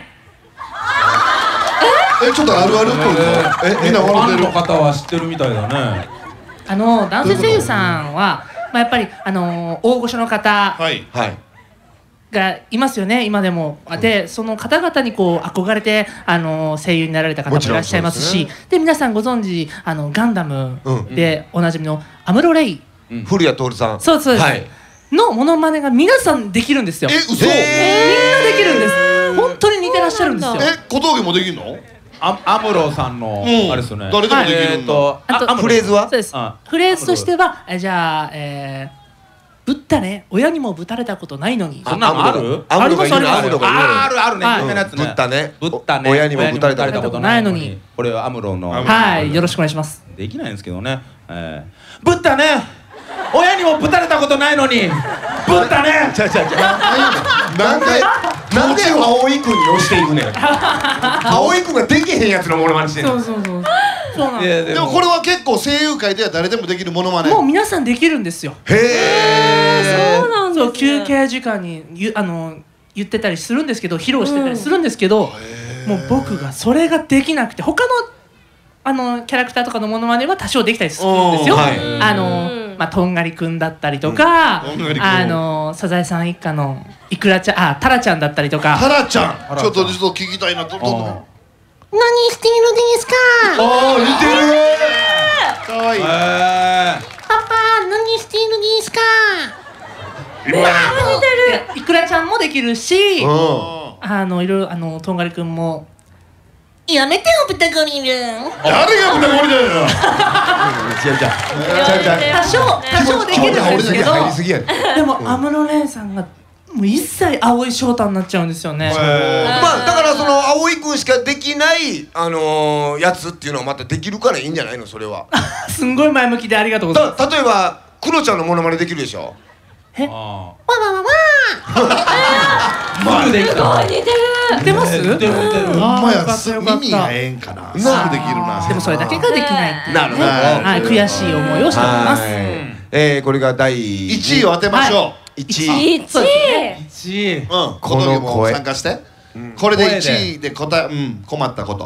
ちょっとあるあるっぽいぞ。みんな笑ってる。 の方は知ってるみたいだね。 男性声優さんはやっぱり大御所の方がいますよね、今でも。でその方々に憧れて声優になられた方もいらっしゃいますし、で皆さんご存知ガンダムでおなじみの安室レイ、 古谷徹さん、 そうですのモノマネが皆さんできるんですよ。 嘘？ みんなできるんです。本当に似てらっしゃるんですよ。 小峠もできるの？ アムロさんのあれですよね。 誰でもできるんだ。 フレーズは？ そうです。フレーズとしてはじゃあぶったね、親にもぶたれたことないのに。 そんなのある？ ありますあります。 あるね。有名なやつね。 ぶったね。 ぶったね。 親にもぶたれたことないのに。 これはアムロの。 はい、よろしくお願いします。 できないんですけどね。ぶったね。親にもぶたれたことないのに。ぶったね。 なんで青井君に押していくねん。青井君ができへんやつのモノマネしてんの。 そう。 でもこれは結構声優界では誰でもできるモノマネ。 もう皆さんできるんですよ。 へえ。 そうなんですね。 休憩時間に言ってたりするんですけど、披露してたりするんですけど、もう僕がそれができなくて、他のキャラクターとかのモノマネは多少できたりするんですよ。とんがりくんだったりとか、サザエさん一家のいくらちゃん、タラちゃんだったりとか。 タラちゃん、ちょっと聞きたいな。何してるのですか？ 似てる。かわいい。 パパ、何してるんですか？ 似てる。いくらちゃんもできるし、いろいろとんがりくんも。 やめてよ、豚ゴリル。 誰が豚ゴリルだよ。 多少できるんですけど、でも安室奈美さんがもう一切青井翔太になっちゃうんですよね。 だからその青井くんしかできないやつっていうのはまたできるからいいんじゃないの、それは。 すんごい前向きでありがとうございます。 例えばクロちゃんのモノマネできるでしょ。 わわわわ。 すごい似てる。 似てます？ ほんまや、耳がええんかな。うまくできるな。 でもそれだけができないっていうね。悔しい思いをしております。 これが第 1位を当てましょう。 1位。 小峠も参加して。これで1位で困ったこと。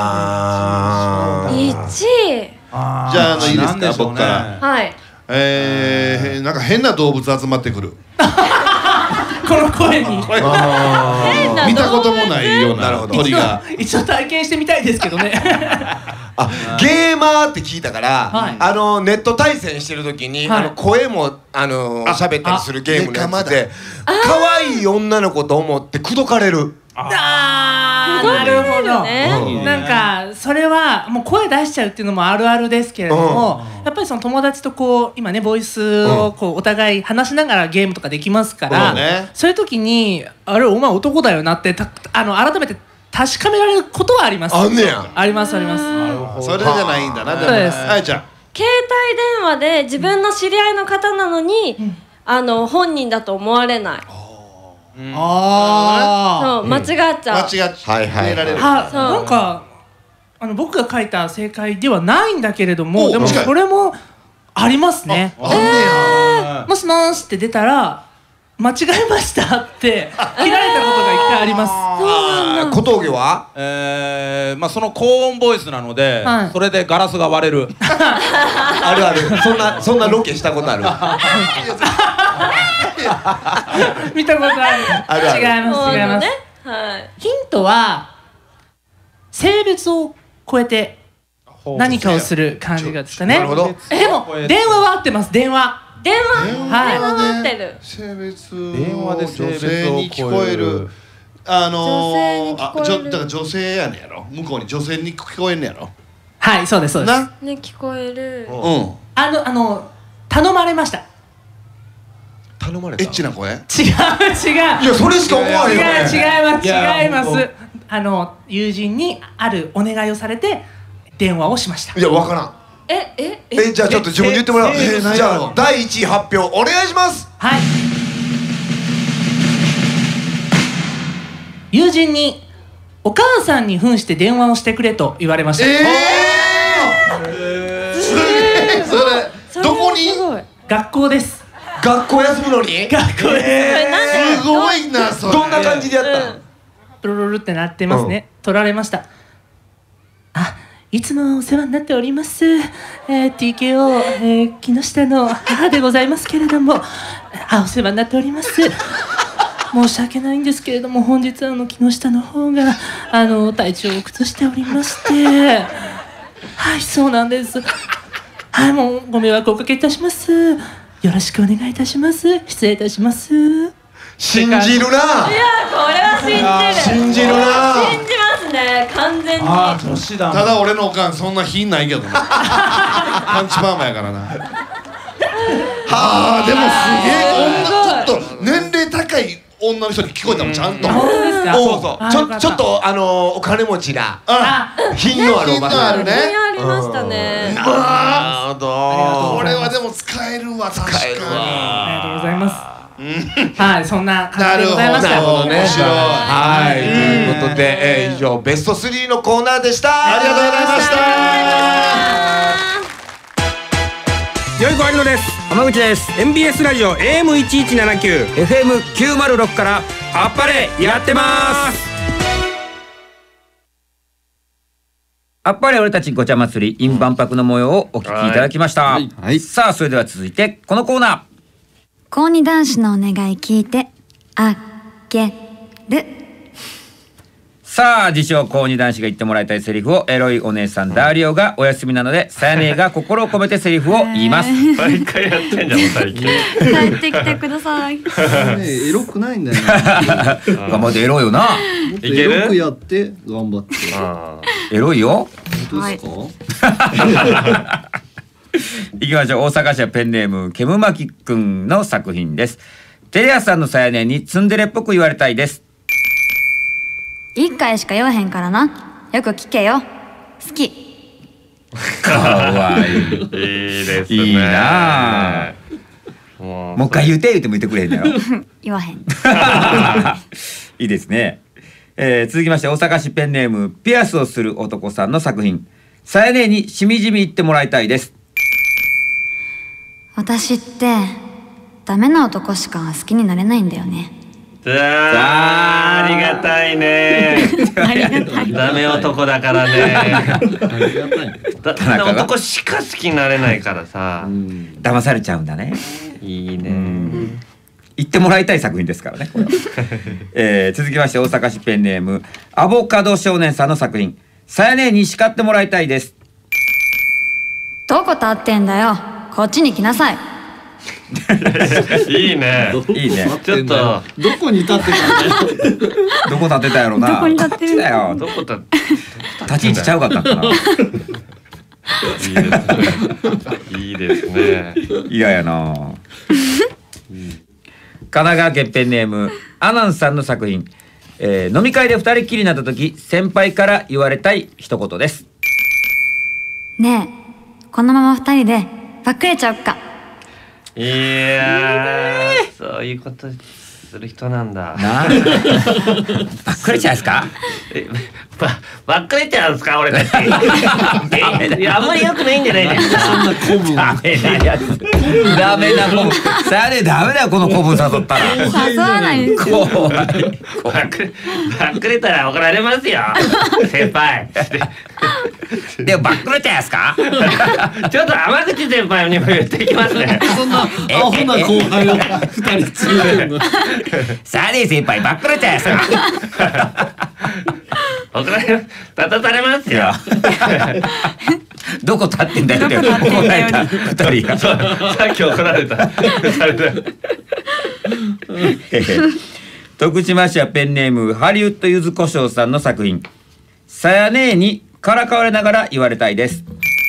1位。 じゃあいいですか、僕から。 はい。 なんか変な動物集まってくる。 この声に見たこともないような鳥が。 一応体験してみたいですけどね。 ゲーマーって聞いたから、ネット対戦してる時に声も喋ったりするゲームのやつで、可愛い女の子と思って口説かれる。 なるほど。なんかそれはもう声出しちゃうっていうのもあるあるですけれども、やっぱりその友達とこう今ねボイスをこうお互い話しながらゲームとかできますから、そういう時にあれお前男だよなって改めて確かめられることはあります。 あんねや。 ありますあります。 それじゃないんだな。そうです。あやちゃん。 携帯電話で自分の知り合いの方なのに本人だと思われない。そう間違っちゃう。 間違えられる。 なんか僕が書いた正解ではないんだけれども、でもそれもありますね。もしもしって出たら間違えましたって切られたことが一回あります。 小峠はその高音ボイスなのでそれでガラスが割れる。 あるある。そんなロケしたことある。 見たことある。違います違います。ヒントは性別を超えて何かをする感じがですかね。でも電話は合ってます。電話合ってる。 性別電話で性別に聞こえる。だから女性やねんやろ。向こうに女性に聞こえんねやろ。 はい、そうですそうです。 ね、聞こえる。 頼まれました。 頼まれた。 エッチな声？ 違う。いやそれしか思わへんよね。 違います。友人にあるお願いをされて電話をしました。 いやわからん。じゃあちょっと自分で言ってもらう。じゃあ第1位発表お願いします。 はい。友人にお母さんに扮して電話をしてくれと言われました。 それどこに？ 学校です。 学校休むのに？ 学校です。 すごいなそれ。 どんな感じでやった？ プルルルってなってますね。取られました。いつもお世話になっております、TKO、木下の母でございますけれども、お世話になっております。申し訳ないんですけれども、本日木下の方が体調を崩しておりまして、はい、そうなんです。はい、もうご迷惑をおかけいたします。よろしくお願いいたします。失礼いたします。 信じるな。いや、 これは信じる。 信じるな。 信じますね、完全に。 ただ俺のおかんそんな品ないけどな。パンチパーマやからな。でもすげえちょっと年齢高い女の人に聞こえたもんちゃんと。 そうちょっとお金持ちな品のあるおばさん。 品ありましたね。 なるほど。これはでも使えるわ。確かに。 ありがとうございます。はい、そんな感じでございました。 なるほどね。面白い。はい、ということで以上ベスト3のコーナーでした。 ありがとうございました。 よい子有野です。浜口です。 MBS ラジオ AM1179 FM906 からあっぱれやってます。 あっぱれ俺たちごちゃ祭り in 万博の模様をお聞きいただきました、さあそれでは続いてこのコーナー、 高2男子のお願い聞いてあげる。 さあ自称高2男子が言ってもらいたいセリフをエロいお姉さんダーリオがお休みなのでさやねが心を込めてセリフを言います。 毎回やってんじゃん最近。 帰ってきてください。 エロくないんだよね。 頑張ってエロいよな。 いける？エロくやって頑張って。 エロいよ。 本当ですか？ いきましょう。大阪市はペンネームケムマキくんの作品です。テレ朝さんのさやねにツンデレっぽく言われたいです。 一回しか言わへんからな。よく聞けよ。好き。 かわいい。 いいですね。 いいな。もう一回言っても言ってくれへんだよ。 言わへん。 いいですね。続きまして大阪市ペンネームピアスをする男さんの作品。さやねにしみじみ言ってもらいたいです。 私ってダメな男しか好きになれないんだよね。 ありがたいね。ダメ男だからね。男しか好きになれないからさ。 騙されちゃうんだね。 いいね。 言ってもらいたい作品ですからね。これは続きまして大阪市ペンネームアボカド少年さんの作品。さやねに叱ってもらいたいです。 どこ立ってんだよ。こっちに来なさい。 いいね。 いいね。 ちょっとどこに立ってたんだよ。 どこ立ってたやろな。 どこに立ってるんだよ。 どこ立ち位置ちゃうかったんかな。 いいですね。 嫌やな。神奈川県ペンネームアナンさんの作品。飲み会で二人きりになった時先輩から言われたい一言です。 ねえ、このまま二人でばっくれちゃおっか。 いやー、そういうことする人なんだ。 ばっくれちゃうんすか？ ばっくれちゃうんすか俺たち。いやあんまり良くないんじゃないですか。 そんな古文ダメなやつ。ダメな古文。さやねダメだよこの古文誘ったら。 誘わないです。 怖い。 ばっくれたら怒られますよ先輩。 でもばっくれちゃうんすか？ ちょっと天口先輩にも言ってきますね。 そんなアホな後輩を二人ついてるの。 さやね先輩ばっくれちゃうんすか？ 怒られ立たされますよ。 どこ立ってんだよって怒られた二人が。 さっき怒られた。 徳島市はペンネームハリウッド柚子胡椒さんの作品。さやねにからかわれながら言われたいです。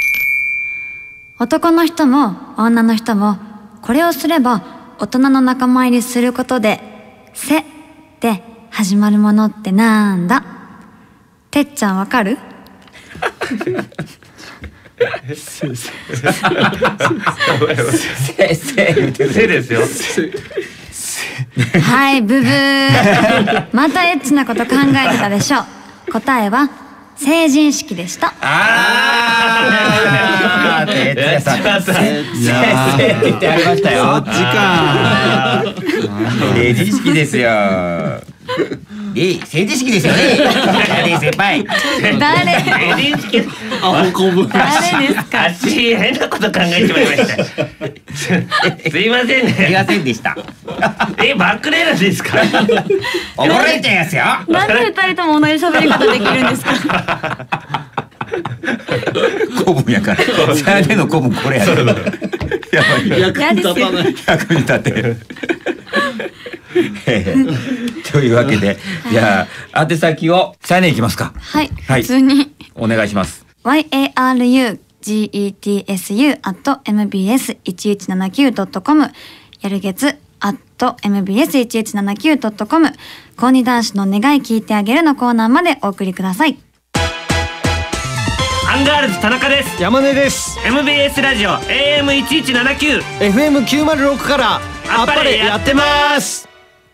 男の人も女の人もこれをすれば大人の仲間入りすることでせで始まるものってなんだ？てっちゃんわかる？ せですよ。 はいブブー。またエッチなこと考えてたでしょ。答えは成人式でした。 ああ、てっちゃんさん。先生って言ってありましたよ。 そっちか。 成人式ですよ。成人式ですよね。先輩。 誰？ 成人式。 アホこぶ。 誰ですか？ 私変なこと考えちまいました。すいませんね。 すいませんでした。 ばっくれるんですか？ 怒られちゃいますよ。 なんで二人とも同じ喋り方できるんですか？ 古文やから。さやねの古文これやで。やばい。 役に立たない。 役に立てる。というわけで、じゃあ宛先をさやねいきますか。 はい。普通にお願いします。 yarugets@mbs1179.com やるげつ@mbs1179.com 高2男子の願い聞いてあげるのコーナーまでお送りください。 アンガールズ田中です。 山根です。 MBS ラジオ AM1179 FM906 からあっぱれやってます。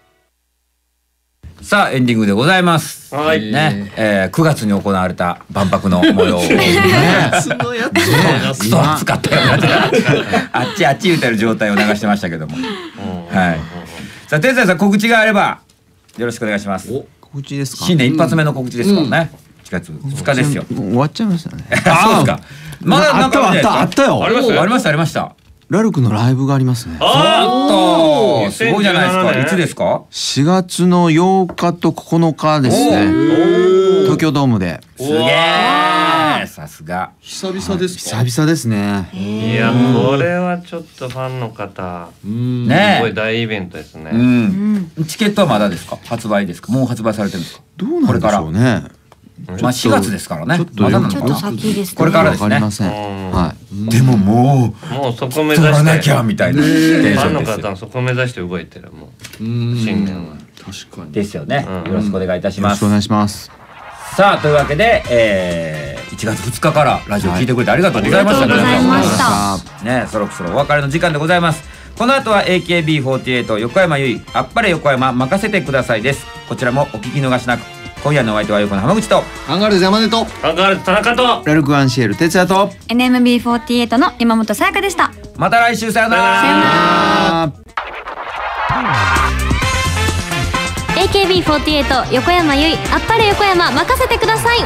さあエンディングでございます。 はいね、9月に行われた万博の模様をね、 そのやつクソ使ったようなあっち言うてる状態を流してましたけども、はい。さあ天才さん告知があればよろしくお願いします。 告知ですか？ 新年一発目の告知ですからね。 月2日ですよ。 終わっちゃいましたね。 そうですか。まだなんかあったよ。 ありました。 ラルクのライブがありますね。 おっと、すごいじゃないですか。いつですか ？4月の8日と9日ですね。東京ドームで。 すげえ。さすが。 久々ですか？ 久々ですね。 いや、これはちょっとファンの方ね、 すごい大イベントですね。 チケットはまだですか？発売ですか？もう発売されてるんですか？ どうなんでしょうね。 まあ4月ですからね。 まだなのちょっと先ですね。 これからですね。 わかりません。はい。 でももうそこ目指して取らなきゃみたいなテンションですよ。 ファンの方はそこ目指して動いてるもう新年は。 確かに。ですよね。よろしくお願いいたします。 よろしくお願いします。 さあというわけで1月2日からラジオ聞いてくれてありがとうございました。 ありがとうございました。 ね、そろそろお別れの時間でございます。この後は AKB48 横山由依あっぱれ横山任せてくださいです。こちらもお聞き逃しなく。今夜のお相手は横の浜口とアンガールズ山根とアンガールズ田中とラルクアンシエル哲也と NMB48 の山本さやかでした。 また来週、さよなら。 さよなら。AKB48 横山由依あっぱれ横山任せてください。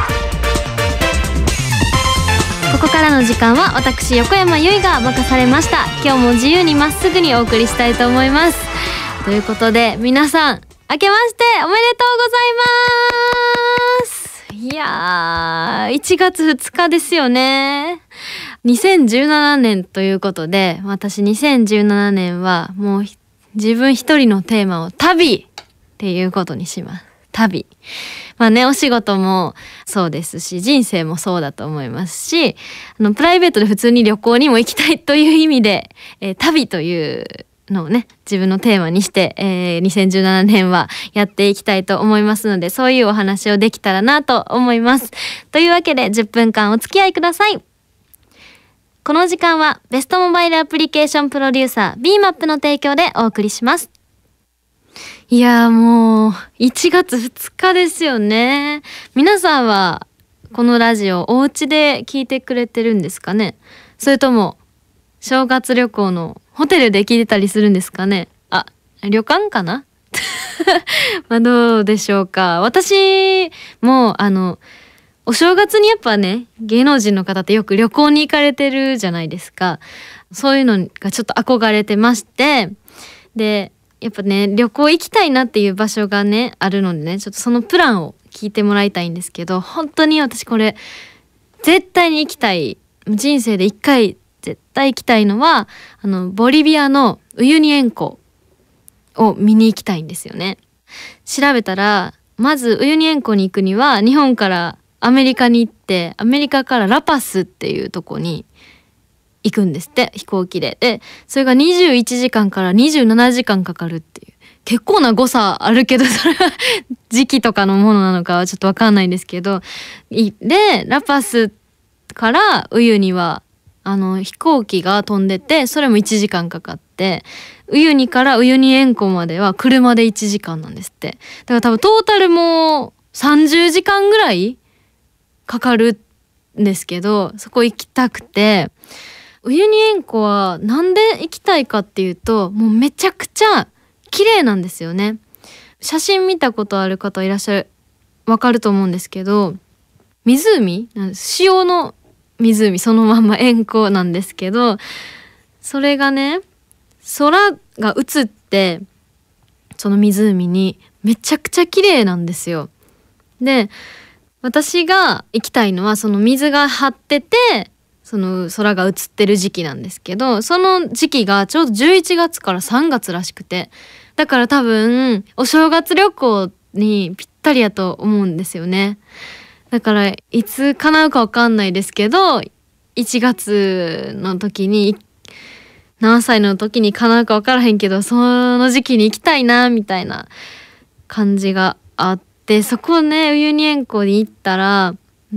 ここからの時間は私横山由依が任されました。今日も自由にまっすぐにお送りしたいと思います。ということで皆さん明けましておめでとうございます。いやー、1月2日ですよね。2017年ということで、私2017年はもう自分一人のテーマを旅っていうことにします。旅。まあね、お仕事もそうですし、人生もそうだと思いますし、プライベートで普通に旅行にも行きたいという意味で、旅というのをね、自分のテーマにして、2017年はやっていきたいと思いますので、そういうお話をできたらなと思います。というわけで10分間お付き合いください。この時間はベストモバイルアプリケーションプロデューサー BMAP の提供でお送りします。いやー、もう1月2日ですよね。皆さんはこのラジオお家で聞いてくれてるんですかね。それとも正月旅行のホテルで聞いてたりするんですかね。あ、旅館かなまあどうでしょうか。私もお正月にやっぱね、芸能人の方ってよく旅行に行かれてるじゃないですか。そういうのがちょっと憧れてまして、でやっぱね、旅行行きたいなっていう場所がねあるのでね、ちょっとそのプランを聞いてもらいたいんですけど、本当に私これ絶対に行きたい、人生で1回絶対行きたいのはボリビアのウユニ塩湖を見に行きたいんですよね。調べたらまずウユニ塩湖に行くには日本からアメリカに行って、アメリカからラパスっていうとこに行くんですって、飛行機で。でそれが21時間から27時間かかるっていう、結構な誤差あるけど、それは時期とかのものなのかはちょっと分かんないんですけど、でラパスからウユニは飛行機が飛んでて、それも1時間かかって、ウユニからウユニ塩湖までは車で1時間なんですって。だから多分トータルも30時間ぐらいかかるんですけど、そこ行きたくて、ウユニ塩湖はなんで行きたいかっていうと、もうめちゃくちゃ綺麗なんですよね。写真見たことある方いらっしゃる、わかると思うんですけど、湖、塩の湖そのまんま塩湖なんですけど、それがね、空が映ってその湖にめちゃくちゃ綺麗なんですよ。で私が行きたいのはその水が張っててその空が映ってる時期なんですけど、その時期がちょうど11月から3月らしくて、だから多分お正月旅行にぴったりやと思うんですよね。だからいつ叶うか分かんないですけど、1月の時に何歳の時に叶うか分からへんけど、その時期に行きたいなみたいな感じがあって、そこねウユニ塩湖に行ったら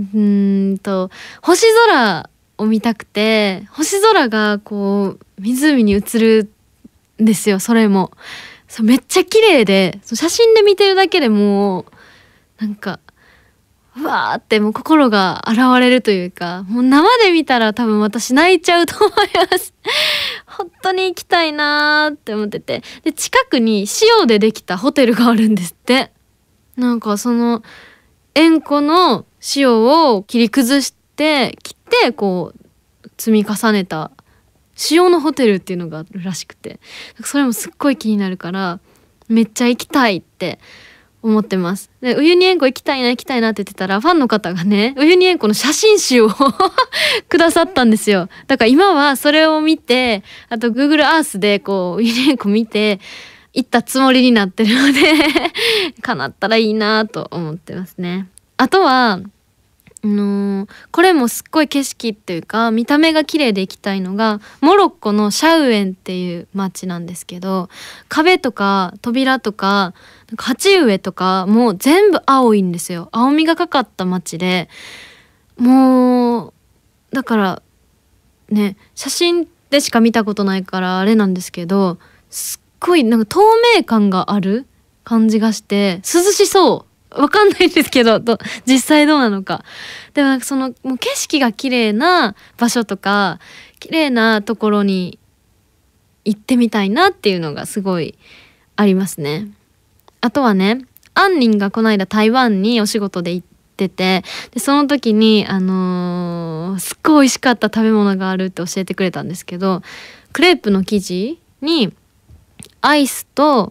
星空を見たくて、星空がこう湖に映るんですよ。それもめっちゃ綺麗で、写真で見てるだけでもうなんかうわーってもう心が洗われるというか、もう生で見たら多分私泣いちゃうと思います本当に行きたいなーって思ってて、で近くに塩でできたホテルがあるんですって。なんかその塩湖の塩を切り崩して切ってこう積み重ねた塩のホテルっていうのがあるらしくて、それもすっごい気になるからめっちゃ行きたいって思ってます。でウユニ塩湖行きたいなって言ってたら、ファンの方がねウユニ塩湖の写真集をくださったんですよ。だから今はそれを見て、あと Google Earth でこうウユニ塩湖見て行ったつもりになってるので叶ったらいいなと思ってますね。あとはこれもすっごい景色っていうか見た目が綺麗で行きたいのがモロッコのシャウエンっていう街なんですけど、壁とか扉とか鉢植えとかもう全部青いんですよ。青みがかかった街で、もうだからね写真でしか見たことないからあれなんですけど、すっごいなんか透明感がある感じがして涼しそう。わかんないんですけど実際どうなのか。でもなんかそのもう景色が綺麗な場所とか綺麗なところに行ってみたいなっていうのがすごいありますね。あとはね、アンニンがこの間台湾にお仕事で行ってて、でその時にすっごい美味しかった食べ物があるって教えてくれたんですけど、クレープの生地にアイスと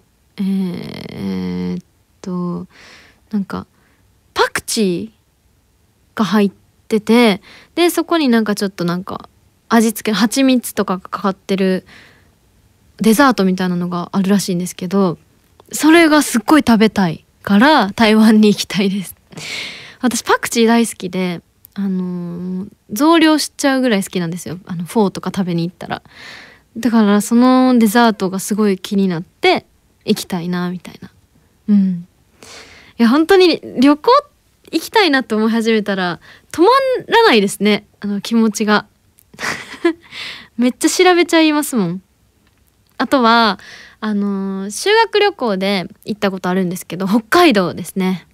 なんかパクチーが入ってて、でそこになんかちょっとなんか味付け蜂蜜とかがかかってるデザートみたいなのがあるらしいんですけど、それがすっごい食べたいから台湾に行きたいです。私パクチー大好きで増量しちゃうぐらい好きなんですよ。フォーとか食べに行ったら。だからそのデザートがすごい気になって行きたいなみたいな。いや本当に旅行行きたいなって思い始めたら止まらないですね、気持ちがめっちゃ調べちゃいますもん。あとは修学旅行で行ったことあるんですけど、北海道ですね。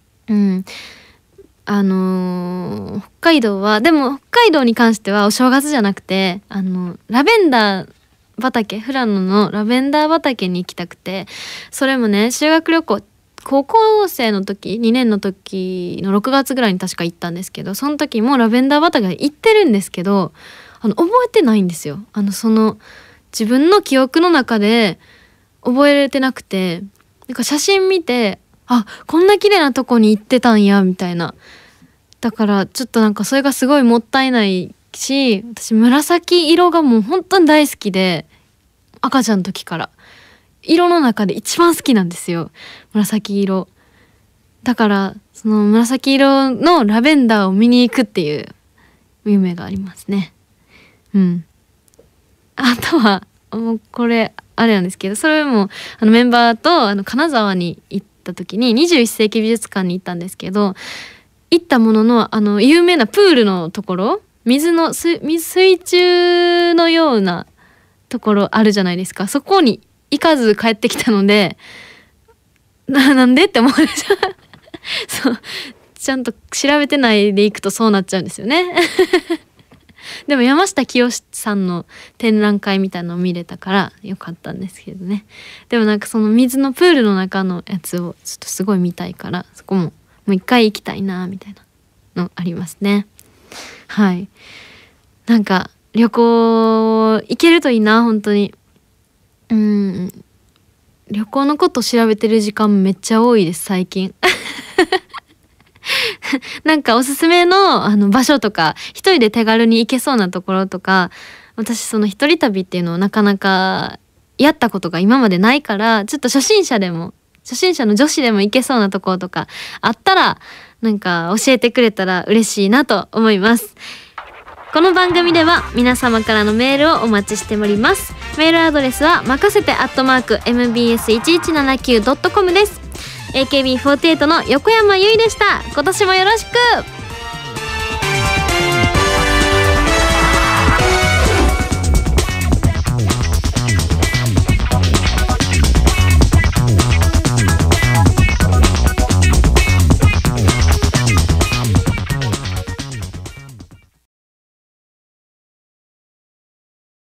北海道はでも北海道に関してはお正月じゃなくてラベンダー畑、富良野のラベンダー畑に行きたくて、それもね修学旅行高校生の時2年の時の6月ぐらいに確か行ったんですけど、その時もラベンダー畑行ってるんですけど覚えてないんですよ。その自分の記憶の中で覚えれてなくて、なんか写真見てこんな綺麗なとこに行ってたんやみたいな。だからちょっとなんかそれがすごいもったいないし、私紫色がもう本当に大好きで、赤ちゃんの時から色の中で一番好きなんですよ、紫色。だからその紫色のラベンダーを見に行くっていう夢がありますね。あとはもうこれあれなんですけど、それもメンバーと金沢に行った時に21世紀美術館に行ったんですけど、行ったものの有名なプールのところ、水中のようなところあるじゃないですか。そこに行かず帰ってきたのでなんでって思うでしょそうちゃんと調べてないで行くとそうなっちゃうんですよねでも山下清さんの展覧会みたいなのを見れたからよかったんですけどね。でもなんかその水のプールの中のやつをちょっとすごい見たいから、そこもう一回行きたいなみたいなのありますね。はい、なんか旅行行けるといいな本当に。旅行のこと調べてる時間めっちゃ多いです最近なんかおすすめの場所とか一人で手軽に行けそうなところとか、私その一人旅っていうのをなかなかやったことが今までないから、ちょっと初心者の女子でも行けそうなところとかあったらなんか教えてくれたら嬉しいなと思います。この番組では皆様からのメールをお待ちしております。メールアドレスはまかせて@mbs1179.com です。AKB48 の横山由依でした。今年もよろしく。